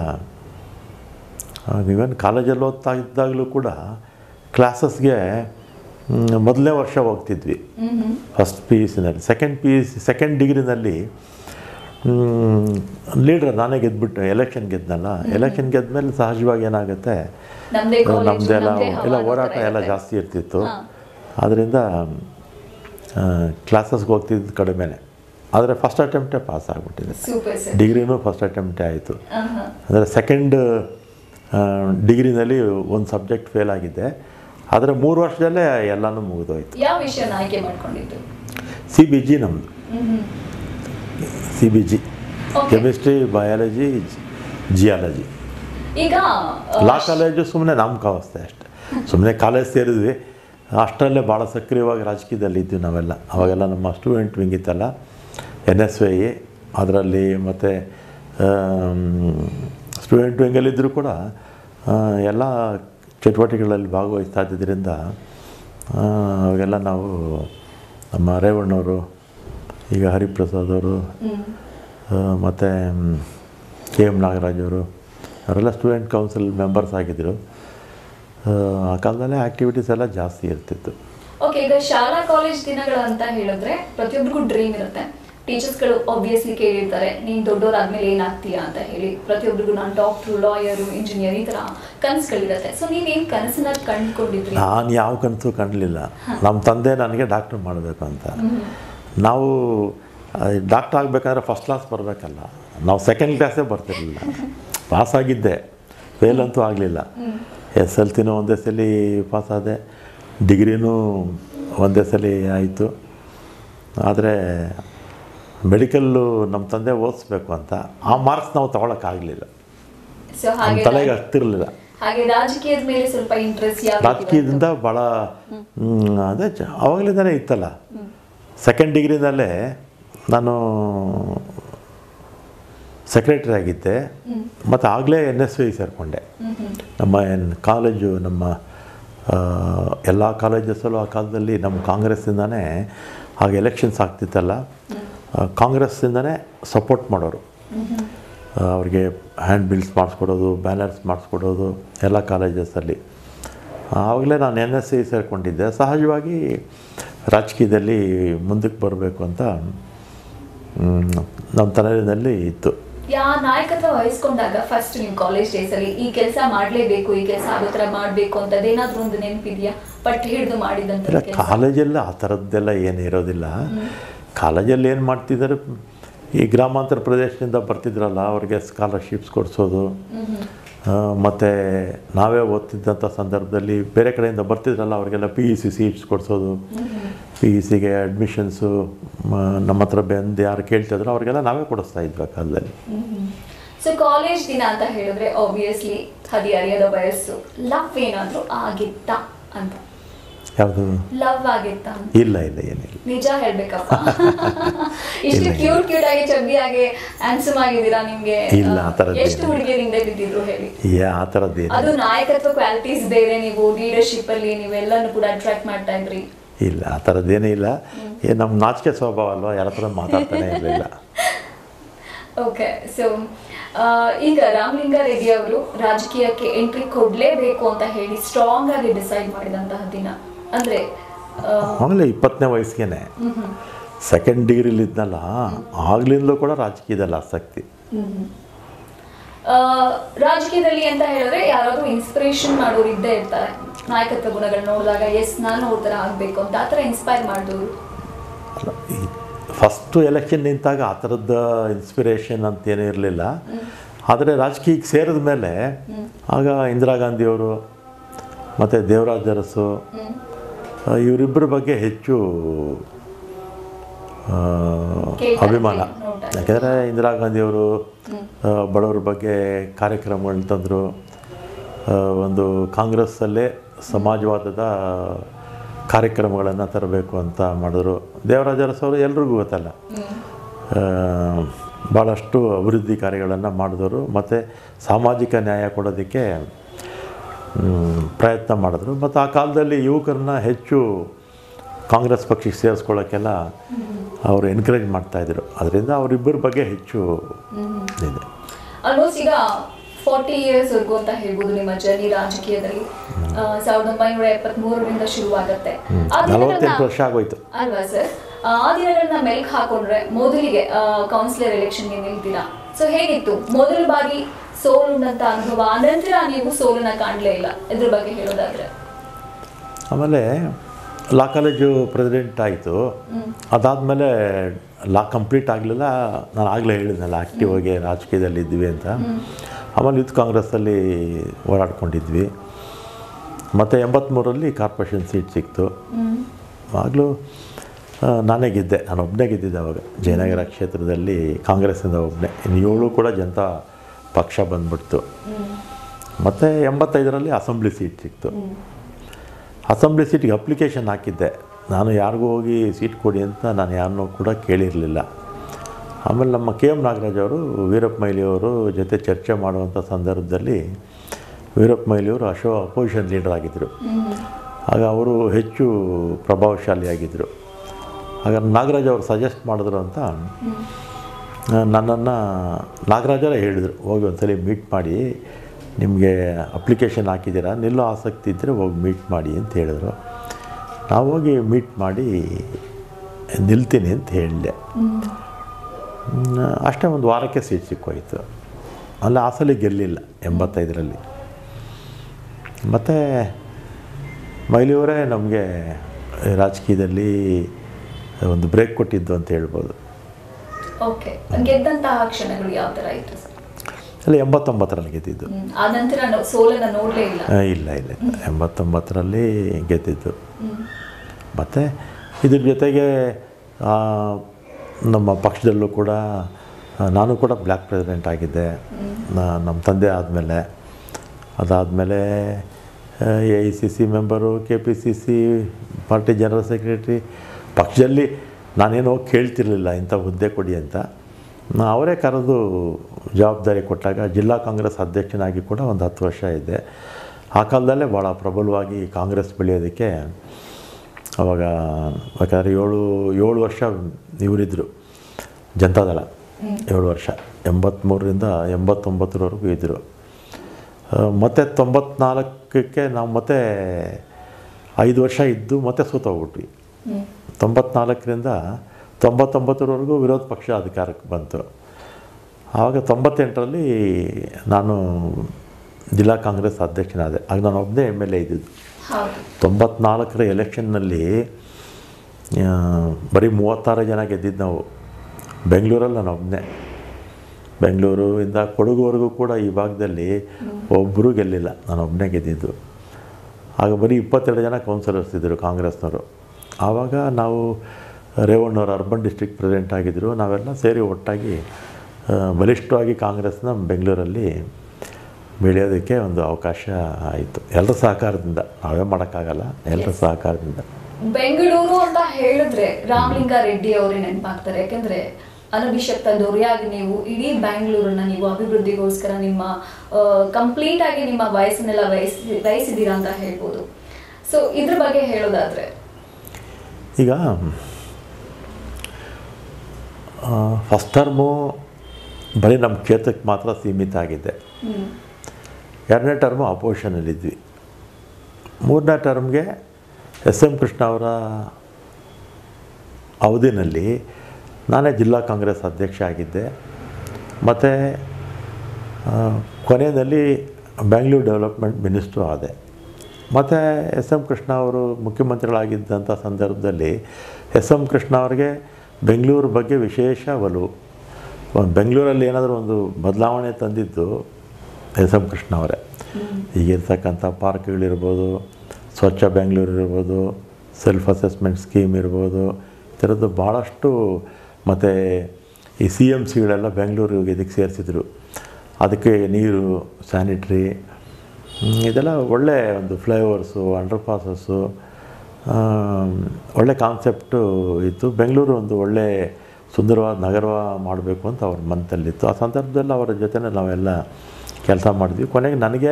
ಈವನ್ ಕಾಲೇಜಲ್ಲಿ ಓದ್ತಾ ಇದ್ದಾಗಲೂ ಕೂಡ ಕ್ಲಾಸಸ್ಗೆ ಮೊದಲನೇ ವರ್ಷ ಹೋಗ್ತಿದ್ವಿ. ಫಸ್ಟ್ ಪಿ ಯು ಸಿನಲ್ಲಿ, second P U C second ಡಿಗ್ರಿನಲ್ಲಿ ಲೀಡ್ರ್ ನಾನೇ ಗೆದ್ಬಿಟ್ಟು ಎಲೆಕ್ಷನ್ ಗೆದ್ದನಲ್ಲ. ಎಲೆಕ್ಷನ್ ಗೆದ್ಮೇಲೆ ಸಹಜವಾಗಿ ಏನಾಗುತ್ತೆ, ನಮ್ಮದೆಲ್ಲ ಎಲ್ಲ ಹೋರಾಟ ಎಲ್ಲ ಜಾಸ್ತಿ ಇರ್ತಿತ್ತು. ಆದ್ದರಿಂದ ಕ್ಲಾಸಸ್ಗೆ ಹೋಗ್ತಿದ್ದು ಕಡಿಮೆನೆ. ಆದರೆ ಫಸ್ಟ್ ಅಟೆಂಪ್ಟೇ ಪಾಸ್ ಆಗಿಬಿಟ್ಟಿದೆ. ಡಿಗ್ರಿನೂ ಫಸ್ಟ್ ಅಟೆಂಪ್ಟೇ ಆಯಿತು. ಅಂದರೆ ಸೆಕೆಂಡ್ ಡಿಗ್ರಿನಲ್ಲಿ ಒಂದು ಸಬ್ಜೆಕ್ಟ್ ಫೇಲ್ ಆಗಿದ್ದೆ. ಆದರೆ ಮೂರು ವರ್ಷದಲ್ಲೇ ಎಲ್ಲನೂ ಮುಗಿದೋಯ್ತು. ಯಾವ ವಿಷಯನ ಆಯ್ಕೆ ಮಾಡ್ಕೊಂಡಿದ್ದು? ಸಿ ಬಿ ಜಿ ನಮ್ಮದು, C B G, chemistry, biology, geology. ಈಗ ಲಾ ಕಾಲೇಜು ಸುಮ್ಮನೆ ನಾಮಕಾವಸ್ಥೆ ಅಷ್ಟೆ. ಸುಮ್ಮನೆ ಕಾಲೇಜ್ ಸೇರಿದ್ವಿ, ಅಷ್ಟರಲ್ಲೇ ಭಾಳ ಸಕ್ರಿಯವಾಗಿ ರಾಜಕೀಯದಲ್ಲಿ ಇದ್ವಿ ನಾವೆಲ್ಲ. ಅವಾಗೆಲ್ಲ ನಮ್ಮ ಸ್ಟೂಡೆಂಟ್ ವಿಂಗ್ ಇತ್ತಲ್ಲ, ಎನ್ ಎಸ್ ವೈ, ಅದರಲ್ಲಿ ಮತ್ತು ಸ್ಟೂಡೆಂಟ್ ವಿಂಗಲ್ಲಿದ್ದರೂ ಕೂಡ ಎಲ್ಲ ಚಟುವಟಿಕೆಗಳಲ್ಲಿ ಭಾಗವಹಿಸ್ತಾ ಇದ್ದಿದ್ದರಿಂದ ಅವಾಗೆಲ್ಲ ನಾವು ನಮ್ಮ ರೇವಣ್ಣವರು, ಈಗ ಹರಿಪ್ರಸಾದ್ ಅವರು, ಮತ್ತು ಕೆ ಎಮ್ ನಾಗರಾಜವರು, ಅವರೆಲ್ಲ ಸ್ಟೂಡೆಂಟ್ ಕೌನ್ಸಿಲ್ ಮೆಂಬರ್ಸ್ ಆಗಿದ್ದರು. ಆ ಕಾಲದಲ್ಲೇ ಆ್ಯಕ್ಟಿವಿಟೀಸ್ ಎಲ್ಲ ಜಾಸ್ತಿ ಇರ್ತಿತ್ತು. ಓಕೆ, ಈಗ ಶಾಲಾ ಕಾಲೇಜ್ ದಿನಗಳು ಅಂತ ಹೇಳಿದ್ರೆ ಪ್ರತಿಯೊಬ್ಬರಿಗೂ ಡ್ರೀಮ್ ಇರುತ್ತೆ. ಟೀಚರ್ಸ್ಗಳು ಆಬ್ವಿಯಸ್ಲಿ ಕೇಳಿರ್ತಾರೆ, ನೀನು ದೊಡ್ಡವರಾದ್ಮೇಲೆ ಏನಾಗ್ತೀಯಾ ಅಂತ ಹೇಳಿ. ಪ್ರತಿಯೊಬ್ಬರಿಗೂ ನಾನು ಡಾಕ್ಟ್ರು, ಲಾಯರು, ಇಂಜಿನಿಯರ್, ಈ ಥರ ಕನಸುಗಳಿರುತ್ತೆ. ಸೊ ನೀವೇನು ಕನಸನ್ನ ಕಂಡುಕೊಂಡಿದ್ರಿ? ನಾನು ಯಾವ ಕನಸು ಕಾಣಲಿಲ್ಲ. ನಮ್ಮ ತಂದೆ ನನಗೆ ಡಾಕ್ಟ್ರ್ ಮಾಡಬೇಕು ಅಂತ. ನಾವು ಡಾಕ್ಟ್ರ್ ಆಗಬೇಕಂದ್ರೆ ಫಸ್ಟ್ ಕ್ಲಾಸ್ ಬರಬೇಕಲ್ಲ. ನಾವು ಸೆಕೆಂಡ್ ಕ್ಲಾಸೇ ಬರ್ತಿರಲಿಲ್ಲ. ಪಾಸಾಗಿದ್ದೆ, ಫೇಲ್ ಅಂತೂ ಆಗಲಿಲ್ಲ. ಎಸ್ ಎಲ್ ಸಿನೂ ಒಂದೇ ಸಲ ಪಾಸಾದೆ, ಡಿಗ್ರಿನೂ ಒಂದೇ ಸಲ ಆಯಿತು. ಆದರೆ ಮೆಡಿಕಲ್ಲು ನಮ್ಮ ತಂದೆ ಓದಿಸ್ಬೇಕು ಅಂತ ಆ ಮಾರ್ಕ್ಸ್ ನಾವು ತೊಗೊಳಕ್ಕಾಗಲಿಲ್ಲ, ನಮ್ಮ ತಲೆಗೆ ಹತ್ತಿರಲಿಲ್ಲ. ರಾಜಕೀಯದಿಂದ ಭಾಳ ಅದೇ ಅವಾಗಲಿಂದನೇ ಇತ್ತಲ್ಲ. ಸೆಕೆಂಡ್ ಡಿಗ್ರಿನಲ್ಲೇ ನಾನು ಸೆಕ್ರೆಟರಿ ಆಗಿದ್ದೆ, ಮತ್ತು ಆಗಲೇ ಎನ್ ಎಸ್ ವಿ ಸೇರಿಕೊಂಡೆ. ನಮ್ಮ ಕಾಲೇಜು, ನಮ್ಮ ಎಲ್ಲ ಕಾಲೇಜಸ್ಸಲ್ಲೂ ಆ ಕಾಲದಲ್ಲಿ ನಮ್ಮ ಕಾಂಗ್ರೆಸ್ಸಿಂದನೇ ಆಗ ಎಲೆಕ್ಷನ್ಸ್ ಆಗ್ತಿತ್ತಲ್ಲ, ಕಾಂಗ್ರೆಸ್ಸಿಂದನೇ ಸಪೋರ್ಟ್ ಮಾಡೋರು. ಅವ್ರಿಗೆ ಹ್ಯಾಂಡ್ ಬಿಲ್ಸ್ ಮಾಡಿಸ್ಕೊಡೋದು, ಬ್ಯಾನರ್ಸ್ ಮಾಡಿಸ್ಕೊಡೋದು ಎಲ್ಲ ಕಾಲೇಜಸ್ಸಲ್ಲಿ. ಆವಾಗಲೇ ನಾನು ಎನ್ ಎಸ್ ಸಿ ಸೇರಿಕೊಂಡಿದ್ದೆ. ಸಹಜವಾಗಿ ರಾಜಕೀಯದಲ್ಲಿ ಮುಂದಕ್ಕೆ ಬರಬೇಕು ಅಂತ ನಮ್ಮ ತಲೆಯಲ್ಲಿ ಇತ್ತು. ಯಾ ನಾಯಕತ್ವ ವಹಿಸ್ಕೊಂಡಾಗ ಫಸ್ಟ್ ನೀವು ಕಾಲೇಜ್ ಡೇಸಲ್ಲಿ ಈ ಕೆಲಸ ಮಾಡಲೇಬೇಕು, ಈ ಕೆಲಸ ಆಗೋ ಥರ ಮಾಡಬೇಕು ಅಂತದ್ದು ಏನಾದರೂ ಒಂದು ನೆನಪಿದೆಯಾ? ಪಟ್ಟು ಹಿಡಿದು ಮಾಡಿದಂಥ ಇಲ್ಲ, ಕಾಲೇಜಲ್ಲಿ ಆ ಥರದ್ದೆಲ್ಲ ಏನು ಇರೋದಿಲ್ಲ. ಕಾಲೇಜಲ್ಲಿ ಏನು ಮಾಡ್ತಿದ್ದಾರೆ, ಈ ಗ್ರಾಮಾಂತರ ಪ್ರದೇಶದಿಂದ ಬರ್ತಿದ್ರಲ್ಲ ಅವ್ರಿಗೆ ಸ್ಕಾಲರ್ಶಿಪ್ಸ್ ಕೊಡಿಸೋದು, ಮತ್ತು ನಾವೇ ಓದ್ತಿದ್ದಂಥ ಸಂದರ್ಭದಲ್ಲಿ ಬೇರೆ ಕಡೆಯಿಂದ ಬರ್ತಿದ್ರಲ್ಲ ಅವ್ರಿಗೆಲ್ಲ ಪಿ ಯು ಸಿ ಸೀಟ್ಸ್ ಕೊಡಿಸೋದು, ಪಿ ಯು ಸಿಗೆ ಅಡ್ಮಿಷನ್ಸು ನಮ್ಮ ಹತ್ರ ಬಂದು ಯಾರು ಕೇಳ್ತಿದ್ರು ಅವ್ರಿಗೆಲ್ಲ ನಾವೇ ಕೊಡಿಸ್ತಾ ಇದ್ವಿ ಆ ಕಾಲದಲ್ಲಿ. ಸೊ ಕಾಲೇಜ್ ದಿನ ಅಂತ ಹೇಳಿದ್ರೆ ಆಬ್ವಿಯಸ್ಲಿ ಹದಿಹರೆಯದ ವಯಸ್ಸು, ಲವ್ ಏನಾದರೂ ಆಗಿತ್ತಾ ಅಂತ? ಯಾವುದು ಲವ್ ಆಗಿತ್ತಾ? ಇಲ್ಲ ಇಲ್ಲ ಏನಿಲ್ಲ. ನಿಜ ಹೇಳ್ಬೇಕಪ್ಪ, ಇಷ್ಟು ಕ್ಯೂಟ್ ಕ್ಯೂಟ್ ಆಗಿ ಚಬ್ಬಿಯಾಗಿ ಹ್ಯಾಂಡ್ಸಮ್ ಆಗಿದ್ದೀರಾ, ನಿಮ್ಗೆ ಇಲ್ಲ ಆ ಥರದ್ದು ಎಷ್ಟು ಹುಡುಗಿಯರಿಂದ ಬಿದ್ದಿದ್ರು ಹೇಳಿ? ಯಾ ಆ ಥರದ್ದು ಅದು ನಾಯಕತ್ವ ಕ್ವಾಲಿಟೀಸ್ ಬೇರೆ, ನೀವು ಲೀಡರ್ಶಿಪ್ ಅಲ್ಲಿ ನೀವೆಲ್ಲನೂ ಕೂಡ ಅಟ್ರಾಕ್ಟ್ ಮಾಡ್ತಾ ಇದ್ರಿ. ಇಲ್ಲ ಆ ಥರದ್ದೇನೇ ಇಲ್ಲ. ಏ ನಮ್ಮ ನಾಚಿಕೆ ಸ್ವಭಾವ ಅಲ್ವಾ, ಯಾರ ಹತ್ರ ಮಾತಾಡ್ತಾನೆ ಇರಲಿಲ್ಲ. ಓಕೆ, ಸೊ ಈಗ ರಾಮಲಿಂಗಾರೆಡ್ಡಿ ಅವರು ರಾಜಕೀಯಕ್ಕೆ ಎಂಟ್ರಿ ಕೊಡಲೇಬೇಕು ಅಂತ ಹೇಳಿ ಸ್ಟ್ರಾಂಗ್ ಆಗಿ ಡಿಸೈಡ್ ಮಾಡಿದಂತಹ ದಿನ ಅಂದ್ರೆ ಆಮೇಲೆ ಇಪ್ಪತ್ತನೇ ವಯಸ್ಸಿಗೆ ಸೆಕೆಂಡ್ ಡಿಗ್ರಿಲಿದ್ನಲ್ಲ, ಆಗ್ಲಿಂದಲೂ ಕೂಡ ರಾಜಕೀಯದಲ್ಲಿ ಆಸಕ್ತಿ. ರಾಜಕೀಯದಲ್ಲಿ ಅಂತ ಹೇಳಿದ್ರೆ ಯಾರಾದ್ರೂ ಇನ್ಸ್ಪಿರೇಷನ್ ಮಾಡೋರು ಇದ್ದೇ ಇರ್ತಾರೆ, ನಾಯಕತ್ವ ಗುಣಗಳು ನೋಡಿದಾಗ ಎಸ್ ನಾನು ಅವ್ರ ಥರ ಆಗಬೇಕು ಅಂತ ಆ ಥರ ಇನ್ಸ್ಪೈರ್ ಮಾಡಿದವರು. ಫಸ್ಟು ಎಲೆಕ್ಷನ್ ನಿಂತಾಗ ಆ ಥರದ ಇನ್ಸ್ಪಿರೇಷನ್ ಅಂತೇನೂ ಇರಲಿಲ್ಲ. ಆದರೆ ರಾಜಕೀಯಕ್ಕೆ ಸೇರಿದ ಮೇಲೆ ಆಗ ಇಂದಿರಾ ಗಾಂಧಿಯವರು ಮತ್ತು ದೇವರಾಜ ಅರಸು ಇವರಿಬ್ಬರ ಬಗ್ಗೆ ಹೆಚ್ಚು ಅಭಿಮಾನ. ಯಾಕೆಂದರೆ ಇಂದಿರಾ ಗಾಂಧಿಯವರು ಬಡವರ ಬಗ್ಗೆ ಕಾರ್ಯಕ್ರಮಗಳನ್ನ ತಂದರು. ಒಂದು ಕಾಂಗ್ರೆಸ್ಸಲ್ಲೇ ಸಮಾಜವಾದದ ಕಾರ್ಯಕ್ರಮಗಳನ್ನು ತರಬೇಕು ಅಂತ ಮಾಡಿದ್ರು. ದೇವರಾಜ ಅರಸು ಅವರು ಎಲ್ರಿಗೂ ಗೊತ್ತಲ್ಲ, ಭಾಳಷ್ಟು ಅಭಿವೃದ್ಧಿ ಕಾರ್ಯಗಳನ್ನು ಮಾಡಿದವರು ಮತ್ತು ಸಾಮಾಜಿಕ ನ್ಯಾಯ ಕೊಡೋದಕ್ಕೆ ಪ್ರಯತ್ನ ಮಾಡಿದ್ರು. ಮತ್ತು ಆ ಕಾಲದಲ್ಲಿ ಯುವಕರನ್ನ ಹೆಚ್ಚು ಕಾಂಗ್ರೆಸ್ ಪಕ್ಷಕ್ಕೆ ಸೇರಿಸ್ಕೊಳ್ಳೋಕ್ಕೆಲ್ಲ ಅವರು ಎನ್ಕರೇಜ್ ಮಾಡ್ತಾಯಿದ್ರು. ಅದರಿಂದ ಅವರಿಬ್ಬರ ಬಗ್ಗೆ ಹೆಚ್ಚು ಇದೆ. ಆಲ್ಮೋಸ್ಟ್ ಈಗ ಫಾರ್ಟಿ ಇಯರ್ಸ್ವರೆಗೂ ಅಂತ ಹೇಳ್ಬೋದು ನಿಮ್ಮ ಜರ್ನಿ ರಾಜಕೀಯದಲ್ಲಿ. ಸಾವಿರದ ಒಂಬೈನೂರ ಎಪ್ಪತ್ಮೂರರಿಂದ ಶುರುವಾಗತ್ತೆ, ನಲವತ್ತೆಂಟು ವರ್ಷ ಆಗೋಯ್ತು ಅಲ್ವಾ ಸರ್? ಆ ದಿನಗಳನ್ನ ಮೆಲ್ಕ್ ಹಾಕೊಂಡ್ರೆ ಮೊದಲಿಗೆ ಕೌನ್ಸಿಲರ್ ಎಲೆಕ್ಷನ್ಗೆ ನಿಲ್ತೀರಾ. ಸೊ ಹೇಗಿತ್ತು ಮೊದಲ ಬಾರಿ ಸೋಲುಂಡಂತ ಅನುಭವ? ಅನಂತರ ನೀವು ಸೋಲನ್ನ ಕಾಣಲೇ ಇಲ್ಲ, ಇದ್ರ ಬಗ್ಗೆ ಹೇಳೋದಾದ್ರೆ? ಆಮೇಲೆ ಲಾ ಕಾಲೇಜು ಪ್ರೆಸಿಡೆಂಟ್ ಆಯಿತು. ಅದಾದಮೇಲೆ ಲಾ ಕಂಪ್ಲೀಟ್ ಆಗಲಿಲ್ಲ. ನಾನು ಆಗಲೇ ಹೇಳಿದ್ನಲ್ಲ ಆ್ಯಕ್ಟಿವ್ ಆಗಿ ರಾಜಕೀಯದಲ್ಲಿ ಇದ್ವಿ ಅಂತ. ಆಮೇಲೆ ಯೂತ್ ಕಾಂಗ್ರೆಸ್ಸಲ್ಲಿ ಓಡಾಡ್ಕೊಂಡಿದ್ವಿ. ಮತ್ತು ಎಂಬತ್ತ್ಮೂರರಲ್ಲಿ ಕಾರ್ಪೊರೇಷನ್ ಸೀಟ್ ಸಿಕ್ತು. ಆಗಲೂ ನಾನೇ ಗೆದ್ದೆ, ನಾನು ಒಬ್ಬನೇ ಗೆದ್ದಿದ್ದೆ ಅವಾಗ ಜಯನಗರ ಕ್ಷೇತ್ರದಲ್ಲಿ ಕಾಂಗ್ರೆಸ್ಸಿಂದ ಒಬ್ಬನೇ. ಇನ್ನು ಏಳು ಕೂಡ ಜನತಾ ಪಕ್ಷ ಬಂದ್ಬಿಡ್ತು. ಮತ್ತು ಎಂಬತ್ತೈದರಲ್ಲಿ ಅಸೆಂಬ್ಲಿ ಸೀಟ್ ಸಿಕ್ತು. ಅಸೆಂಬ್ಲಿ ಸೀಟಿಗೆ ಅಪ್ಲಿಕೇಶನ್ ಹಾಕಿದ್ದೆ. ನಾನು ಯಾರಿಗೂ ಹೋಗಿ ಸೀಟ್ ಕೊಡಿ ಅಂತ ನಾನು ಯಾರನ್ನೂ ಕೂಡ ಕೇಳಿರಲಿಲ್ಲ. ಆಮೇಲೆ ನಮ್ಮ ಕೆ ಎಮ್ ನಾಗರಾಜ್ ಅವರು ವೀರಪ್ಪ ಮೊಯ್ಲಿಯವರು ಜೊತೆ ಚರ್ಚೆ ಮಾಡುವಂಥ ಸಂದರ್ಭದಲ್ಲಿ ವೀರಪ್ಪ ಮೊಯ್ಲಿಯವರು ಅಶೋ ಅಪೋಸಿಷನ್ ಲೀಡರ್ ಆಗಿದ್ದರು. ಆಗ ಅವರು ಹೆಚ್ಚು ಪ್ರಭಾವಶಾಲಿಯಾಗಿದ್ದರು. ಆಗ ನಾಗರಾಜ್ ಅವರು ಸಜೆಸ್ಟ್ ಮಾಡಿದ್ರು ಅಂತ ನನ್ನನ್ನು ನಾಗರಾಜರೇ ಹೇಳಿದರು, ಹೋಗಿ ಒಂದ್ಸಲಿ ಮೀಟ್ ಮಾಡಿ, ನಿಮಗೆ ಅಪ್ಲಿಕೇಶನ್ ಹಾಕಿದ್ದೀರಾ, ನಿಲ್ಲೋ ಆಸಕ್ತಿ ಇದ್ದರೆ ಹೋಗಿ ಮೀಟ್ ಮಾಡಿ ಅಂತ ಹೇಳಿದ್ರು. ನಾವು ಹೋಗಿ ಮೀಟ್ ಮಾಡಿ ನಿಲ್ತೀನಿ ಅಂತ ಹೇಳಿದೆ. ಅಷ್ಟೇ ಒಂದು ವಾರಕ್ಕೆ ಸೀಟ್ ಸಿಕ್ಕೋಯ್ತು. ಅಲ್ಲಿ ಆ ಸಲ ಗೆಲ್ಲಿಲ್ಲ ಎಂಬತ್ತೈದರಲ್ಲಿ. ಮತ್ತು ಮೊಯ್ಲಿಯವರೇ ನಮಗೆ ರಾಜಕೀಯದಲ್ಲಿ ಒಂದು ಬ್ರೇಕ್ ಕೊಟ್ಟಿದ್ದು ಅಂತ ಹೇಳ್ಬೋದು. ಓಕೆ, ಗೆದ್ದಂತಹ ಕ್ಷಣಗಳು ಯಾವ ಥರ ಇತ್ತು ಸರ್? ಅಲ್ಲ, ಎಂಬತ್ತೊಂಬತ್ತರಲ್ಲಿ ಗೆದ್ದಿದ್ದು. ಆ ನಂತರ ಸೋಲನ್ನು ನೋಡಲೇ ಇಲ್ಲ? ಇಲ್ಲ ಇಲ್ಲ ಎಂಬತ್ತೊಂಬತ್ತರಲ್ಲಿ ಗೆದ್ದಿದ್ದು. ಮತ್ತು ಇದ್ರ ಜೊತೆಗೆ ನಮ್ಮ ಪಕ್ಷದಲ್ಲೂ ಕೂಡ ನಾನು ಕೂಡ ಬ್ಲ್ಯಾಕ್ ಪ್ರೆಸಿಡೆಂಟ್ ಆಗಿದ್ದೆ ನಮ್ಮ ತಂದೆ ಆದಮೇಲೆ. ಅದಾದಮೇಲೆ A I C C member, K P C C party general secretary. ಪಕ್ಷದಲ್ಲಿ ನಾನೇನೋ ಕೇಳ್ತಿರ್ಲಿಲ್ಲ ಇಂಥ ಹುದ್ದೆ ಕೊಡಿ ಅಂತ. ಅವರೇ ಕರೆದು ಜವಾಬ್ದಾರಿ ಕೊಟ್ಟಾಗ ಜಿಲ್ಲಾ ಕಾಂಗ್ರೆಸ್ ಅಧ್ಯಕ್ಷನಾಗಿ ಕೂಡ ಒಂದು ಹತ್ತು ವರ್ಷ ಇದ್ದೆ. ಆ ಕಾಲದಲ್ಲೇ ಭಾಳ ಪ್ರಬಲವಾಗಿ ಕಾಂಗ್ರೆಸ್ ಬೆಳೆಯೋದಕ್ಕೆ ಅವಾಗ ಯಾಕಂದರೆ ಏಳು ಏಳು ವರ್ಷ ಇವರಿದ್ದರು ಜನತಾದಳ. ಏಳು ವರ್ಷ ಎಂಬತ್ತ್ಮೂರರಿಂದ ಎಂಬತ್ತೊಂಬತ್ತರವರೆಗೂ ಇದ್ದರು. ಮತ್ತು ತೊಂಬತ್ನಾಲ್ಕಕ್ಕೆ ನಾವು ಮತ್ತೆ ಐದು ವರ್ಷ ಇದ್ದು ಮತ್ತೆ ಸೋತೋಗ್ಬಿಟ್ವಿ. ತೊಂಬತ್ನಾಲ್ಕರಿಂದ ತೊಂಬತ್ತೊಂಬತ್ತರವರೆಗೂ ವಿರೋಧ ಪಕ್ಷ ಅಧಿಕಾರಕ್ಕೆ ಬಂತು. ಆವಾಗ ತೊಂಬತ್ತೆಂಟರಲ್ಲಿ ನಾನು ಜಿಲ್ಲಾ ಕಾಂಗ್ರೆಸ್ ಅಧ್ಯಕ್ಷನಾದೆ. ಆಗ ನಾನು ಒಬ್ಬನೇ ಎಮ್ ಎಲ್ ಎ ಇದ್ದಿದ್ದು. ತೊಂಬತ್ನಾಲ್ಕರ ಎಲೆಕ್ಷನ್ನಲ್ಲಿ ಬರೀ ಮೂವತ್ತಾರು ಜನ ಗೆದ್ದಿದ್ದು ನಾವು. ಬೆಂಗಳೂರಲ್ಲಿ ನಾನು ಒಬ್ಬನೇ. ಬೆಂಗಳೂರು ಇಂದ ಕೊಡಗುವರೆಗೂ ಕೂಡ ಈ ಭಾಗದಲ್ಲಿ ಒಬ್ಬರೂ ಗೆಲ್ಲಿಲ್ಲ, ನಾನು ಒಬ್ಬನೇ ಗೆದ್ದಿದ್ದು. ಆಗ ಬರೀ ಇಪ್ಪತ್ತೆರಡು ಜನ ಕೌನ್ಸಿಲರ್ಸ್ ಇದ್ದರು ಕಾಂಗ್ರೆಸ್ನವರು. ಆವಾಗ ನಾವು ರೇವಣ್ಣವರು ಅರ್ಬನ್ ಡಿಸ್ಟ್ರಿಕ್ಟ್ ಪ್ರೆಸಿಡೆಂಟ್ ಆಗಿದ್ದರು. ನಾವೆಲ್ಲ ಸೇರಿ ಒಟ್ಟಾಗಿ ಬಲಿಷ್ಠವಾಗಿ ಕಾಂಗ್ರೆಸ್ನ ಬೆಂಗಳೂರಲ್ಲಿ ಬೆಳೆಯೋದಕ್ಕೆ ಒಂದು ಅವಕಾಶ ಆಯಿತು. ಎಲ್ಲರ ಸಹಕಾರದಿಂದ, ನಾವೇ ಮಾಡೋಕ್ಕಾಗಲ್ಲ, ಎಲ್ಲರ ಸಹಕಾರದಿಂದ. ಬೆಂಗಳೂರು ಅಂತ ಹೇಳಿದ್ರೆ ರಾಮಲಿಂಗಾರೆಡ್ಡಿ ಅವರೇ ನೆನಪಾಗ್ತಾರೆ. ಯಾಕೆಂದರೆ ಅನಭಿಷಕ್ತ ದೊರೆಯಾಗಿ ನೀವು ಇಡೀ ಬ್ಯಾಂಗ್ಳೂರನ್ನ ನೀವು ಅಭಿವೃದ್ಧಿಗೋಸ್ಕರ ನಿಮ್ಮ ಕಂಪ್ಲೀಟ್ ಆಗಿ ನಿಮ್ಮ ವಯಸ್ಸನ್ನೆಲ್ಲ ವಹಿಸಿ ವಹಿಸಿದ್ದೀರಾ ಅಂತ ಹೇಳ್ಬೋದು. ಸೊ ಇದ್ರ ಬಗ್ಗೆ ಹೇಳೋದಾದರೆ ಈಗ ಫಸ್ಟ್ ಟರ್ಮು ಬರೀ ನಮ್ಮ ಕ್ಷೇತ್ರಕ್ಕೆ ಮಾತ್ರ ಸೀಮಿತ ಆಗಿದೆ. ಎರಡನೇ ಟರ್ಮು ಅಪೋಸಿಷನಲ್ಲಿದ್ವಿ. ಮೂರನೇ ಟರ್ಮ್ಗೆ ಎಸ್ ಎಂ ಕೃಷ್ಣ ಅವರ ಅವಧಿನಲ್ಲಿ ನಾನೇ ಜಿಲ್ಲಾ ಕಾಂಗ್ರೆಸ್ ಅಧ್ಯಕ್ಷ ಆಗಿದ್ದೆ. ಮತ್ತು ಕೊನೆಯಲ್ಲಿ ಬೆಂಗಳೂರು ಡೆವಲಪ್ಮೆಂಟ್ ಮಿನಿಸ್ಟ್ರು ಆದೆ. ಮತ್ತು ಎಸ್ ಎಂ ಕೃಷ್ಣ ಅವರು ಮುಖ್ಯಮಂತ್ರಿಗಳಾಗಿದ್ದಂಥ ಸಂದರ್ಭದಲ್ಲಿ ಎಸ್ ಎಂ ಕೃಷ್ಣ ಅವರಿಗೆ ಬೆಂಗಳೂರು ಬಗ್ಗೆ ವಿಶೇಷ ಒಲವು. ಬೆಂಗಳೂರಲ್ಲಿ ಏನಾದರೂ ಒಂದು ಬದಲಾವಣೆ ತಂದಿದ್ದು ಎಸ್ ಎಂ ಕೃಷ್ಣ ಅವರೇ. ಈಗಿರ್ತಕ್ಕಂಥ ಪಾರ್ಕ್ಗಳಿರ್ಬೋದು, ಸ್ವಚ್ಛ ಬೆಂಗಳೂರು ಇರ್ಬೋದು, ಸೆಲ್ಫ್ ಅಸೆಸ್ಮೆಂಟ್ ಸ್ಕೀಮ್ ಇರ್ಬೋದು, ಈ ಥರದ್ದು ಭಾಳಷ್ಟು. ಮತ್ತು ಈ ಸಿ ಎಮ್ ಸಿಗಳೆಲ್ಲ ಬೆಂಗಳೂರಿಗೆ ಇದಕ್ಕೆ ಸೇರಿಸಿದ್ರು. ಅದಕ್ಕೆ ನೀರು, ಸ್ಯಾನಿಟ್ರಿ, ಇದೆಲ್ಲ ಒಳ್ಳೆ ಒಂದು ಫ್ಲೈಓವರ್ಸು, ಅಂಡರ್ ಪಾಸಸ್ಸು, ಒಳ್ಳೆ ಕಾನ್ಸೆಪ್ಟು ಇತ್ತು. ಬೆಂಗಳೂರು ಒಂದು ಒಳ್ಳೆ ಸುಂದರವಾದ ನಗರ ಮಾಡಬೇಕು ಅಂತ ಅವ್ರ ಮನದಲ್ಲಿತ್ತು. ಆ ಸಂದರ್ಭದಲ್ಲಿ ಅವರ ಜೊತೆ ನಾವೆಲ್ಲ ಕೆಲಸ ಮಾಡಿದ್ವಿ. ಕೊನೆಗೆ ನನಗೆ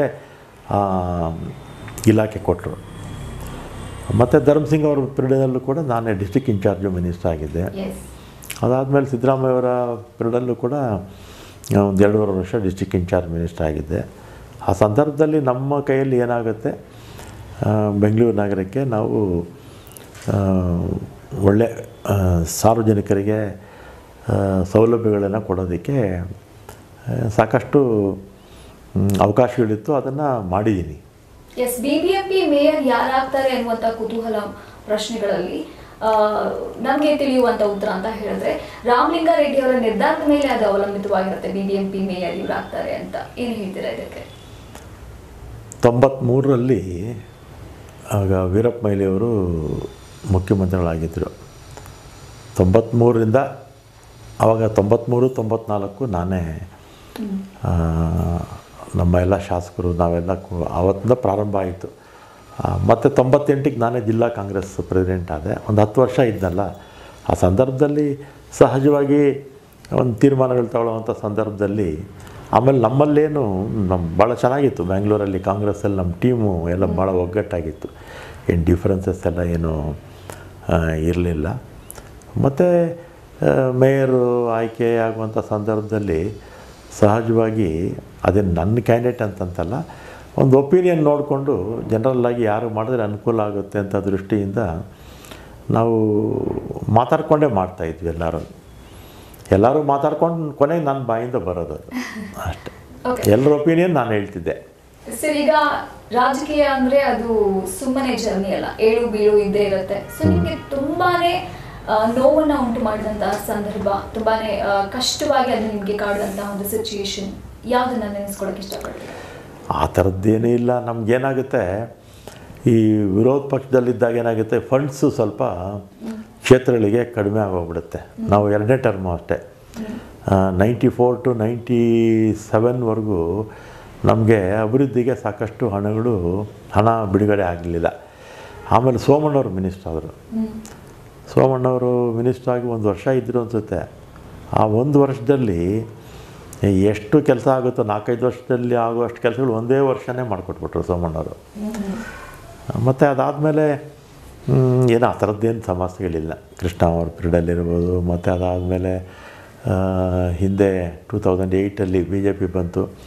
ಇಲಾಖೆ ಕೊಟ್ಟರು. ಮತ್ತು ಧರ್ಮಸಿಂಗ್ ಅವ್ರ ಪೀರಿಯಡಲ್ಲೂ ಕೂಡ ನಾನೇ ಡಿಸ್ಟ್ರಿಕ್ಟ್ ಇನ್ಚಾರ್ಜು ಮಿನಿಸ್ಟರ್ ಆಗಿದ್ದೆ. ಅದಾದಮೇಲೆ ಸಿದ್ದರಾಮಯ್ಯವರ ಪೀರಿಯಡಲ್ಲೂ ಕೂಡ ಒಂದು ಎರಡೂವರೆ ವರ್ಷ ಡಿಸ್ಟ್ರಿಕ್ಟ್ ಇನ್ಚಾರ್ಜ್ ಮಿನಿಸ್ಟರ್ ಆಗಿದ್ದೆ. ಆ ಸಂದರ್ಭದಲ್ಲಿ ನಮ್ಮ ಕೈಯಲ್ಲಿ ಏನಾಗುತ್ತೆ, ಬೆಂಗಳೂರು ನಗರಕ್ಕೆ ನಾವು ಒಳ್ಳೆ ಸಾರ್ವಜನಿಕರಿಗೆ ಸೌಲಭ್ಯಗಳನ್ನು ಕೊಡೋದಕ್ಕೆ ಸಾಕಷ್ಟು ಅವಕಾಶಗಳಿತ್ತು. ಅದನ್ನು ಮಾಡಿದ್ದೀನಿ. Yes, B B M P mayor ಯಾರಾಗ್ತಾರೆ ಅನ್ನುವಂಥ ಕುತೂಹಲ ಪ್ರಶ್ನೆಗಳಲ್ಲಿ ನಮಗೆ ತಿಳಿಯುವಂಥ ಉತ್ತರ ಅಂತ ಹೇಳಿದ್ರೆ ರಾಮಲಿಂಗಾರೆಡ್ಡಿ ಅವರ ನಿರ್ಧಾರದ ಮೇಲೆ ಅದು ಅವಲಂಬಿತವಾಗಿರುತ್ತೆ. B B M P mayor ಇವರಾಗ್ತಾರೆ ಅಂತ ಏನು ಹೇಳ್ತೀರಾ ಇದಕ್ಕೆ? ತೊಂಬತ್ತ್ಮೂರರಲ್ಲಿ ಆಗ ವೀರಪ್ಪ ಮೊಯ್ಲಿಯವರು ಮುಖ್ಯಮಂತ್ರಿಗಳಾಗಿದ್ದರು. ತೊಂಬತ್ತ್ಮೂರರಿಂದ ಆವಾಗ ತೊಂಬತ್ತ್ಮೂರು ತೊಂಬತ್ನಾಲ್ಕು ನಾನೇ ನಮ್ಮ ಎಲ್ಲ ಶಾಸಕರು ನಾವೆಲ್ಲ ಆವತ್ತಿಂದ ಪ್ರಾರಂಭ ಆಯಿತು. ಮತ್ತು ತೊಂಬತ್ತೆಂಟಕ್ಕೆ ನಾನೇ ಜಿಲ್ಲಾ ಕಾಂಗ್ರೆಸ್ ಪ್ರೆಸಿಡೆಂಟ್ ಆದೆ. ಒಂದು ಹತ್ತು ವರ್ಷ ಇದ್ದಲ್ಲ. ಆ ಸಂದರ್ಭದಲ್ಲಿ ಸಹಜವಾಗಿ ಒಂದು ತೀರ್ಮಾನಗಳು ತಗೊಳ್ಳುವಂಥ ಸಂದರ್ಭದಲ್ಲಿ ಆಮೇಲೆ ನಮ್ಮಲ್ಲೇನು ನಮ್ಮ ಭಾಳ ಚೆನ್ನಾಗಿತ್ತು. ಬೆಂಗಳೂರಲ್ಲಿ ಕಾಂಗ್ರೆಸ್ಸಲ್ಲಿ ನಮ್ಮ ಟೀಮು ಎಲ್ಲ ಭಾಳ ಒಗ್ಗಟ್ಟಾಗಿತ್ತು. ಏನು ಡಿಫ್ರೆನ್ಸಸ್ ಎಲ್ಲ ಏನೂ ಇರಲಿಲ್ಲ. ಮತ್ತು ಮೇಯರು ಆಯ್ಕೆ ಆಗುವಂಥ ಸಂದರ್ಭದಲ್ಲಿ ಸಹಜವಾಗಿ ಅದೇನು ನನ್ನ ಕ್ಯಾಂಡಿಡೇಟ್ ಅಂತಂತಲ್ಲ, ಒಂದು ಒಪಿನಿಯನ್ ನೋಡಿಕೊಂಡು ಜನರಲ್ಲಾಗಿ ಯಾರು ಮಾಡಿದ್ರೆ ಅನುಕೂಲ ಆಗುತ್ತೆ ಅಂತ ದೃಷ್ಟಿಯಿಂದ ನಾವು ಮಾತಾಡ್ಕೊಂಡೇ ಮಾಡ್ತಾಯಿದ್ವಿ. ಎಲ್ಲರೂ ಎಲ್ಲರೂ ಮಾತಾಡ್ಕೊಂಡು ಕೊನೆಗೆ ನನ್ನ ಬಾಯಿಂದ ಬರೋದು ಅಷ್ಟೇ. ಎಲ್ಲರ ಒಪಿನಿಯನ್ ನಾನು ಹೇಳ್ತಿದ್ದೆ. ಸರ್, ಈಗ ರಾಜಕೀಯ ಅಂದರೆ ಅದು ಸುಮ್ಮನೆ ಜರ್ನಿ ಅಲ್ಲ, ಏಳು ಬೀಳು ಇದ್ದೇ ಇರುತ್ತೆ. ಸೊ ನಿಮಗೆ ತುಂಬಾನೇ ನೋವನ್ನು ಉಂಟು ಮಾಡಿದಂತಹ ಸಂದರ್ಭ, ತುಂಬಾನೇ ಕಷ್ಟವಾಗಿ ಅದು ನಿಮಗೆ ಕಾಡುವಂತಹ ಒಂದು ಸಿಚುಯೇಷನ್ ಯಾವುದನ್ನು ನೆನೆಸ್ಕೊಳ್ಳೋಕೆ ಇಷ್ಟಪಡ್ತೀವಿ? ಆ ಥರದ್ದೇನೂ ಇಲ್ಲ. ನಮಗೇನಾಗುತ್ತೆ, ಈ ವಿರೋಧ ಪಕ್ಷದಲ್ಲಿದ್ದಾಗ ಏನಾಗುತ್ತೆ, ಫಂಡ್ಸು ಸ್ವಲ್ಪ ಕ್ಷೇತ್ರಗಳಿಗೆ ಕಡಿಮೆ ಆಗೋಗ್ಬಿಡುತ್ತೆ. ನಾವು ಎರಡನೇ ಟರ್ಮು ಅಷ್ಟೇ, ನೈಂಟಿ ಫೋರ್ ಟು ನೈಂಟಿ ಸೆವೆನ್ವರೆಗೂ ನಮಗೆ ಅಭಿವೃದ್ಧಿಗೆ ಸಾಕಷ್ಟು ಹಣಗಳು ಹಣ ಬಿಡುಗಡೆ ಆಗಲಿಲ್ಲ. ಆಮೇಲೆ ಸೋಮಣ್ಣವರು ಮಿನಿಸ್ಟರ್ ಆದರು. ಸೋಮಣ್ಣವರು ಮಿನಿಸ್ಟರ್ ಆಗಿ ಒಂದು ವರ್ಷ ಇದ್ದರು ಅನಿಸುತ್ತೆ. ಆ ಒಂದು ವರ್ಷದಲ್ಲಿ ಎಷ್ಟು ಕೆಲಸ ಆಗುತ್ತೋ, ನಾಲ್ಕೈದು ವರ್ಷದಲ್ಲಿ ಆಗುವಷ್ಟು ಕೆಲಸಗಳು ಒಂದೇ ವರ್ಷವೇ ಮಾಡಿಕೊಟ್ಬಿಟ್ರು ಸೋಮಣ್ಣವರು. ಮತ್ತು ಅದಾದಮೇಲೆ ಏನೋ ಆ ಥರದ್ದೇನು ಸಮಸ್ಯೆಗಳಿಲ್ಲ. ಕೃಷ್ಣ ಅವ್ರ ಪೀರಿಯಡಲ್ಲಿರ್ಬೋದು. ಮತ್ತು ಅದಾದಮೇಲೆ ಹಿಂದೆ ಟೂ ತೌಸಂಡ್ ಏಯ್ಟಲ್ಲಿ ಬಿ ಜೆ ಪಿ ಬಂತು.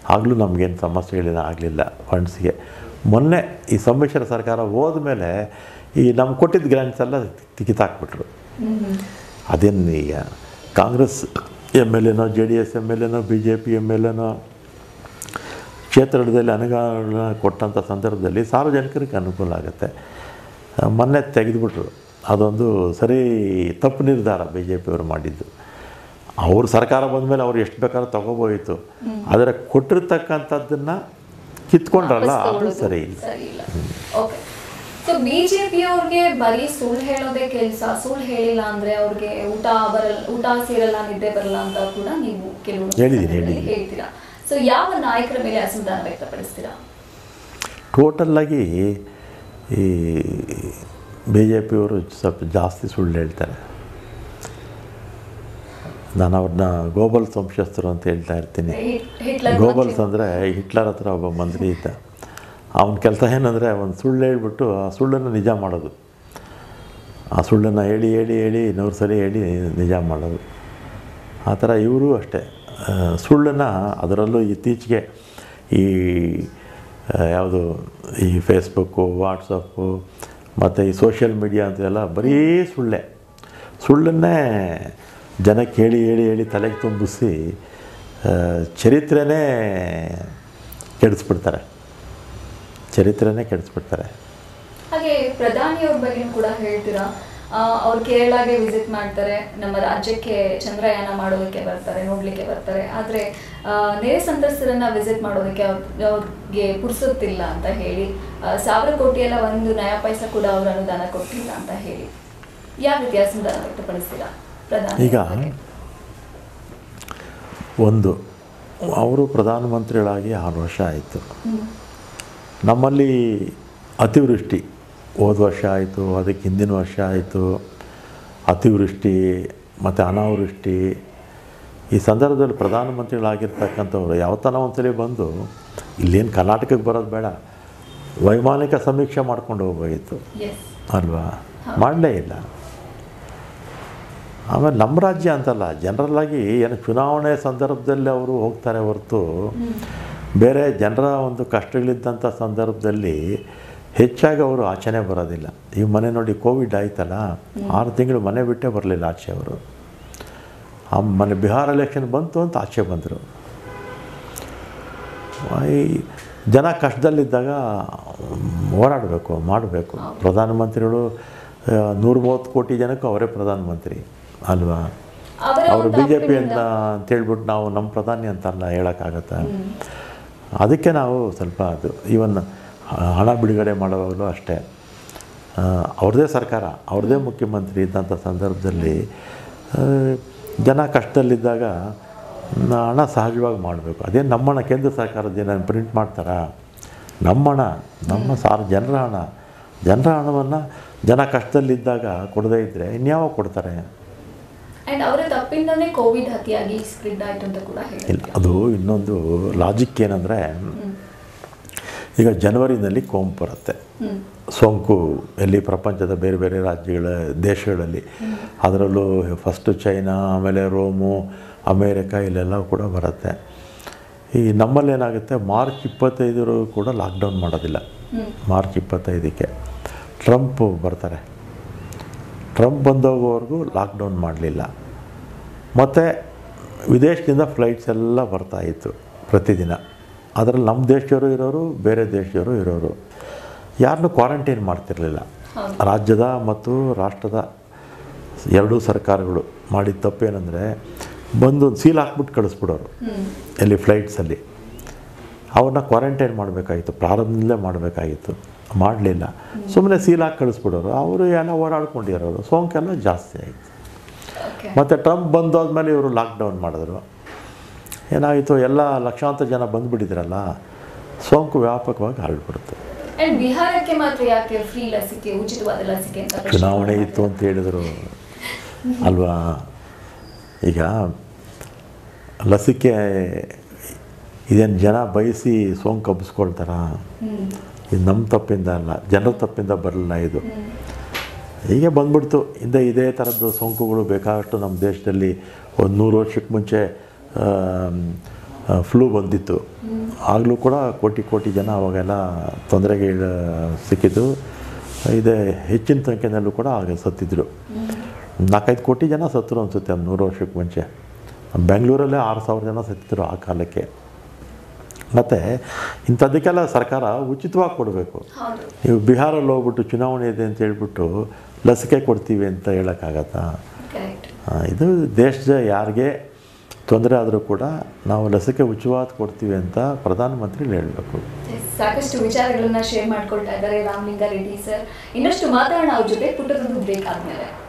ಆಗಲೂ ನಮಗೇನು ಸಮಸ್ಯೆಗಳಿಲ್ಲ ಆಗಲಿಲ್ಲ ಫಂಡ್ಸ್ಗೆ. ಮೊನ್ನೆ ಈ ಸಮ್ಮಿಶ್ರ ಸರ್ಕಾರ ಹೋದ್ಮೇಲೆ ಈ ನಮ್ಗೆ ಕೊಟ್ಟಿದ್ದ ಗ್ರ್ಯಾಂಟ್ಸ್ ಎಲ್ಲ ಕಿತ್ತಾಕ್ಬಿಟ್ರು. ಅದೇನು ಈಗ ಕಾಂಗ್ರೆಸ್ ಎಮ್ ಎಲ್ ಎನೋ J D S M L ಎನೋ B J P M L ಎನೋ ಕ್ಷೇತ್ರದಲ್ಲಿ ಅನುದಾನ ಕೊಟ್ಟಂಥ ಸಂದರ್ಭದಲ್ಲಿ ಸಾರ್ವಜನಿಕರಿಗೆ ಅನುಕೂಲ ಆಗುತ್ತೆ. ಮೊನ್ನೆ ತೆಗೆದುಬಿಟ್ರು. ಅದೊಂದು ಸರಿ ತಪ್ಪು ನಿರ್ಧಾರ ಬಿ ಜೆ ಪಿಯವರು ಮಾಡಿದ್ದು. ಅವ್ರ ಸರ್ಕಾರ ಬಂದಮೇಲೆ ಅವ್ರು ಎಷ್ಟು ಬೇಕಾದ್ರೂ ತೊಗೋಬೋಯಿತು, ಆದರೆ ಕೊಟ್ಟಿರ್ತಕ್ಕಂಥದ್ದನ್ನು ಕಿತ್ಕೊಂಡ್ರಲ್ಲ, ಅದು ಸರಿ ಇಲ್ಲ. ಓಕೆ, ಸೊ ಬಿಜೆಪಿಯವ್ರಿಗೆ ಬರೀ ಸುಳ್ಳು ಹೇಳೋದೇ ಕೆಲಸ. ಸುಳ್ಳು ಹೇಳಿಲ್ಲ ಅಂದರೆ ಅವ್ರಿಗೆ ಊಟ ಬರಲ್ಲ, ಊಟ ಸೇರಲ್ಲ, ನಿದ್ದೆ ಬರಲ್ಲ ಅಂತ ಕೂಡ ನೀವು ಕೆಲವು ಹೇಳಿದ್ದೀನಿ ಹೇಳ್ತೀರಾ. ಸೊ ಯಾವ ನಾಯಕರ ಮೇಲೆ ಅಸಮಾಧಾನ ವ್ಯಕ್ತಪಡಿಸ್ತೀರಾ? ಟೋಟಲ್ಲಾಗಿ ಈ ಬಿ ಜೆ ಪಿಯವರು ಸ್ವಲ್ಪ ಜಾಸ್ತಿ ಸುಳ್ಳು ಹೇಳ್ತಾರೆ. ನಾನು ಅವ್ರನ್ನ ಗೋಬಲ್ಸ್ ವಂಶಸ್ಥರು ಅಂತ ಹೇಳ್ತಾ ಇರ್ತೀನಿ. ಗೋಬಲ್ಸ್ ಅಂದರೆ ಹಿಟ್ಲರ್ ಹತ್ರ ಒಬ್ಬ ಮಂತ್ರಿ ಇದ್ದ. ಅವನ ಕೆಲಸ ಏನಂದರೆ ಒಂದು ಸುಳ್ಳು ಹೇಳ್ಬಿಟ್ಟು ಆ ಸುಳ್ಳನ್ನು ನಿಜ ಮಾಡೋದು. ಆ ಸುಳ್ಳನ್ನು ಹೇಳಿ ಹೇಳಿ ಹೇಳಿ ನೂರು ಸಲ ಹೇಳಿ ನಿಜ ಮಾಡೋದು. ಆ ಥರ ಇವರು ಅಷ್ಟೇ ಸುಳ್ಳನ್ನು, ಅದರಲ್ಲೂ ಇತ್ತೀಚೆಗೆ ಈ ಯಾವುದು ಈ ಫೇಸ್ಬುಕ್ಕು, ವಾಟ್ಸಪ್ಪು ಮತ್ತು ಈ ಸೋಷಿಯಲ್ ಮೀಡಿಯಾ ಅಂತೆಲ್ಲ ಬರೀ ಸುಳ್ಳೆ. ಸುಳ್ಳನ್ನೇ ಜನಕ್ಕೆ ಹೇಳಿ ಹೇಳಿ ಹೇಳಿ ತಲೆಗೆ ತುಂಬಿಸಿ ಚರಿತ್ರೆನೇ ಕೆಡಿಸ್ಬಿಡ್ತಾರೆ ಚರಿತ್ರೆನೇ ಕೆಡಿಸ್ಬಿಡ್ತಾರೆ. ಹಾಗೆ ಪ್ರಧಾನಿಯವ್ರ ಬಗ್ಗೆ ಕೂಡ ಹೇಳ್ತೀರಾ. ಅವ್ರು ಕೇರಳಗೆ ವಿಸಿಟ್ ಮಾಡ್ತಾರೆ, ನಮ್ಮ ರಾಜ್ಯಕ್ಕೆ ಚಂದ್ರಯಾನ ಮಾಡೋದಕ್ಕೆ ಬರ್ತಾರೆ, ನೋಡಲಿಕ್ಕೆ ಬರ್ತಾರೆ. ಆದರೆ ನೆರೆ ಸಂತ್ರಸ್ತರನ್ನ ವಿಸಿಟ್ ಮಾಡೋದಕ್ಕೆ ಅವ್ರಿಗೆ ಪುರ್ಸೊತ್ತಿಲ್ಲ ಅಂತ ಹೇಳಿ, ಸಾವಿರ ಕೋಟಿ ಎಲ್ಲ ಒಂದು ನಯಾ ಪೈಸಾ ಕೂಡ ಅವರು ಅನುದಾನ ಕೊಟ್ಟಿಲ್ಲ ಅಂತ ಹೇಳಿ, ಯಾವ ರೀತಿ ಅಸಮಾಧಾನ ವ್ಯಕ್ತಪಡಿಸ್ತೀರಾ ಪ್ರಧಾನಿ? ಈಗ ಒಂದು, ಅವರು ಪ್ರಧಾನಮಂತ್ರಿಗಳಾಗಿ ಆರು ವರ್ಷ ಆಯಿತು. ನಮ್ಮಲ್ಲಿ ಅತಿವೃಷ್ಟಿ ಹೋದ ವರ್ಷ ಆಯಿತು, ಅದಕ್ಕೆ ಹಿಂದಿನ ವರ್ಷ ಆಯಿತು. ಅತಿವೃಷ್ಟಿ ಮತ್ತು ಅನಾವೃಷ್ಟಿ. ಈ ಸಂದರ್ಭದಲ್ಲಿ ಪ್ರಧಾನಮಂತ್ರಿಗಳಾಗಿರ್ತಕ್ಕಂಥವ್ರು ಯಾವತ್ತನ ಒಂದ್ಸಲಿ ಬಂದು ಇಲ್ಲೇನು ಕರ್ನಾಟಕಕ್ಕೆ ಬರೋದು ಬೇಡ, ವೈಮಾನಿಕ ಸಮೀಕ್ಷೆ ಮಾಡ್ಕೊಂಡು ಹೋಗ್ಬೋಯಿತ್ತು ಅಲ್ವಾ? ಮಾಡಲೇ ಇಲ್ಲ. ಆಮೇಲೆ ನಮ್ಮ ರಾಜ್ಯ ಅಂತಲ್ಲ, ಜನರಲ್ಲಾಗಿ ಏನು ಚುನಾವಣೆ ಸಂದರ್ಭದಲ್ಲಿ ಅವರು ಹೋಗ್ತಾರೆ ಹೊರತು ಬೇರೆ ಜನರ ಒಂದು ಕಷ್ಟಗಳಿದ್ದಂಥ ಸಂದರ್ಭದಲ್ಲಿ ಹೆಚ್ಚಾಗಿ ಅವರು ಆಚೆನೇ ಬರೋದಿಲ್ಲ. ಈ ಮನೆ ನೋಡಿ, ಕೋವಿಡ್ ಆಯ್ತಲ್ಲ, ಆರು ತಿಂಗಳು ಮನೆ ಬಿಟ್ಟೇ ಬರಲಿಲ್ಲ ಆಚೆ ಅವರು. ಆ ಮನೆ ಬಿಹಾರ್ ಎಲೆಕ್ಷನ್ ಬಂತು ಅಂತ ಆಚೆ ಬಂದರು. ಈ ಜನ ಕಷ್ಟದಲ್ಲಿದ್ದಾಗ ಹೋರಾಡಬೇಕು, ಮಾಡಬೇಕು. ಪ್ರಧಾನಮಂತ್ರಿಗಳು ನೂರ ಮೂವತ್ತು ಕೋಟಿ ಜನಕ್ಕೂ ಅವರೇ ಪ್ರಧಾನಮಂತ್ರಿ ಅಲ್ವಾ? ಅವರು ಬಿ ಜೆ ಪಿ ಅಂತ ಅಂತೇಳ್ಬಿಟ್ಟು ನಾವು ನಮ್ಮ ಪ್ರಧಾನಿ ಅಂತಲ್ಲ ಹೇಳೋಕ್ಕಾಗತ್ತಾ? ಅದಕ್ಕೆ ನಾವು ಸ್ವಲ್ಪ ಅದು ಈವನ್ ಹಣ ಬಿಡುಗಡೆ ಮಾಡುವಾಗಲೂ ಅಷ್ಟೇ, ಅವ್ರದ್ದೇ ಸರ್ಕಾರ, ಅವ್ರದ್ದೇ ಮುಖ್ಯಮಂತ್ರಿ ಇದ್ದಂಥ ಸಂದರ್ಭದಲ್ಲಿ ಜನ ಕಷ್ಟದಲ್ಲಿದ್ದಾಗ ಹಣ ಸಹಜವಾಗಿ ಮಾಡಬೇಕು. ಅದೇ ನಮ್ಮಣ್ಣ ಕೇಂದ್ರ ಸರ್ಕಾರದ ಏನೇನು ಪ್ರಿಂಟ್ ಮಾಡ್ತಾರಾ? ನಮ್ಮಣ್ಣ, ನಮ್ಮ ಸಾರ್ ಜನರ ಹಣ. ಜನರ ಹಣವನ್ನು ಜನ ಕಷ್ಟದಲ್ಲಿದ್ದಾಗ ಕೊಡದೇ ಇದ್ದರೆ ಇನ್ಯಾವಾಗ ಕೊಡ್ತಾರೆ? ಅವರ ತಪ್ಪಿಂದನೇ ಕೋವಿಡ್ ಅತಿಯಾಗಿ ಸ್ಪ್ರೆಡ್ ಆಯಿತು ಅಂತ ಕೂಡ ಹೇಳಿದ್ರು. ಇಲ್ಲ, ಅದು ಇನ್ನೊಂದು ಲಾಜಿಕ್ ಏನಂದರೆ, ಈಗ ಜನವರಿನಲ್ಲಿ ಕೋಂಬ್ ಬರುತ್ತೆ, ಸೋಂಕು ಎಲ್ಲಿ ಪ್ರಪಂಚದ ಬೇರೆ ಬೇರೆ ರಾಜ್ಯಗಳ ದೇಶಗಳಲ್ಲಿ, ಅದರಲ್ಲೂ ಫಸ್ಟು ಚೈನಾ, ಆಮೇಲೆ ರೋಮು, ಅಮೇರಿಕಾ, ಇಲ್ಲೆಲ್ಲ ಕೂಡ ಬರುತ್ತೆ. ಈ ನಮ್ಮಲ್ಲಿ ಏನಾಗುತ್ತೆ, ಮಾರ್ಚ್ ಇಪ್ಪತ್ತೈದರ ಕೂಡ ಲಾಕ್ಡೌನ್ ಮಾಡೋದಿಲ್ಲ. ಮಾರ್ಚ್ ಇಪ್ಪತ್ತೈದಕ್ಕೆ ಟ್ರಂಪ್ ಬರ್ತಾರೆ. ಟ್ರಂಪ್ ಬಂದೋಗೋವರೆಗೂ ಲಾಕ್ಡೌನ್ ಮಾಡಲಿಲ್ಲ. ಮತ್ತು ವಿದೇಶದಿಂದ ಫ್ಲೈಟ್ಸ್ ಎಲ್ಲ ಬರ್ತಾಯಿತ್ತು ಪ್ರತಿದಿನ. ಅದರಲ್ಲಿ ನಮ್ಮ ದೇಶದವರು ಇರೋರು, ಬೇರೆ ದೇಶದವರು ಇರೋರು. ಯಾರನ್ನೂ ಕ್ವಾರಂಟೈನ್ ಮಾಡ್ತಿರಲಿಲ್ಲ. ರಾಜ್ಯದ ಮತ್ತು ರಾಷ್ಟ್ರದ ಎರಡೂ ಸರ್ಕಾರಗಳು ಮಾಡಿದ ತಪ್ಪೇನೆಂದರೆ, ಬಂದು ಸೀಲ್ ಹಾಕ್ಬಿಟ್ಟು ಕಳಿಸ್ಬಿಡೋರು ಎಲ್ಲಿ ಫ್ಲೈಟ್ಸಲ್ಲಿ. ಅವ್ರನ್ನ ಕ್ವಾರಂಟೈನ್ ಮಾಡಬೇಕಾಗಿತ್ತು, ಪ್ರಾರಂಭದಲ್ಲೇ ಮಾಡಬೇಕಾಗಿತ್ತು, ಮಾಡಲಿಲ್ಲ. ಸುಮ್ಮನೆ ಸೀಲ್ ಹಾಕಿ ಕಳಿಸ್ಬಿಡೋರು. ಅವರು ಎಲ್ಲ ಓಡಾಡ್ಕೊಂಡಿರೋರು, ಸೋಂಕೆಲ್ಲ ಜಾಸ್ತಿ ಆಯಿತು. ಮತ್ತು ಟ್ರಂಪ್ ಬಂದೋದ್ಮೇಲೆ ಇವರು ಲಾಕ್ಡೌನ್ ಮಾಡಿದ್ರು. ಏನಾಯಿತು, ಎಲ್ಲ ಲಕ್ಷಾಂತರ ಜನ ಬಂದುಬಿಟ್ಟಿದ್ರಲ್ಲ, ಸೋಂಕು ವ್ಯಾಪಕವಾಗಿ ಹರಡ್ಬಿಡುತ್ತೆ. ಬಿಹಾರಕ್ಕೆ ಮಾತ್ರ ಯಾಕೆ ಫ್ರೀ ಲಸಿಕೆ, ಉಚಿತವಾದ ಲಸಿಕೆ ಅಂತ ಚುನಾವಣೆ ಇತ್ತು ಅಂತ ಹೇಳಿದರು ಅಲ್ವಾ? ಈಗ ಲಸಿಕೆ ಇದೇನು ಜನ ಬಯಸಿ ಸೋಂಕು ಹಬ್ಬಿಸ್ಕೊಳ್ತಾರ? ಇದು ನಮ್ಮ ತಪ್ಪಿಂದ ಅಲ್ಲ, ಜನರ ತಪ್ಪಿಂದ ಬರಲಿಲ್ಲ. ಇದು ಹೀಗೆ ಬಂದ್ಬಿಡ್ತು. ಹಿಂದೆ ಇದೇ ಥರದ್ದು ಸೋಂಕುಗಳು ಬೇಕಾದಷ್ಟು ನಮ್ಮ ದೇಶದಲ್ಲಿ ಒಂದು ನೂರು ವರ್ಷಕ್ಕೆ ಮುಂಚೆ ಫ್ಲೂ ಬಂದಿತ್ತು. ಆಗಲೂ ಕೂಡ ಕೋಟಿ ಕೋಟಿ ಜನ ಅವಾಗೆಲ್ಲ ತೊಂದರೆಗೆ ಸಿಕ್ಕಿದ್ದು. ಇದೆ ಹೆಚ್ಚಿನ ಸಂಖ್ಯೆಯಲ್ಲೂ ಕೂಡ ಆಗ ಸತ್ತಿದ್ರು. ನಾಲ್ಕೈದು ಕೋಟಿ ಜನ ಸತ್ತರು ಅನಿಸುತ್ತೆ ಒಂದು ನೂರು ವರ್ಷಕ್ಕೆ ಮುಂಚೆ. ಬೆಂಗಳೂರಲ್ಲೇ ಆರು ಸಾವಿರ ಜನ ಸತ್ತಿದ್ರು ಆ ಕಾಲಕ್ಕೆ. ಮತ್ತು ಇಂಥದ್ದಕ್ಕೆಲ್ಲ ಸರ್ಕಾರ ಉಚಿತವಾಗಿ ಕೊಡಬೇಕು. ನೀವು ಬಿಹಾರಲ್ಲಿ ಹೋಗ್ಬಿಟ್ಟು ಚುನಾವಣೆ ಇದೆ ಅಂತ ಹೇಳ್ಬಿಟ್ಟು ಲಸಿಕೆ ಕೊಡ್ತೀವಿ ಅಂತ ಹೇಳೋಕ್ಕಾಗತ್ತಾ? ಇದು ದೇಶದ ಯಾರಿಗೆ ತೊಂದರೆ ಆದರೂ ಕೂಡ ನಾವು ಲಸಿಕೆ ಉಚಿತವಾಗಿ ಕೊಡ್ತೀವಿ ಅಂತ ಪ್ರಧಾನಮಂತ್ರಿಗಳು ಹೇಳಬೇಕು. ಸಾಕಷ್ಟು ವಿಚಾರಗಳನ್ನ ಶೇರ್ ಮಾಡ್ಕೊಳ್ತಾ ಇದ್ದಾರೆ ರಾಮಲಿಂಗಾರೆಡ್ಡಿ ಸರ್. ಇನ್ನಷ್ಟು ಮಾತಾಡೋಣ ಅವ್ರ ಜೊತೆ ಪುಟ್ಟದೊಂದು ಬ್ರೇಕ್ ಆದಮೇಲೆ.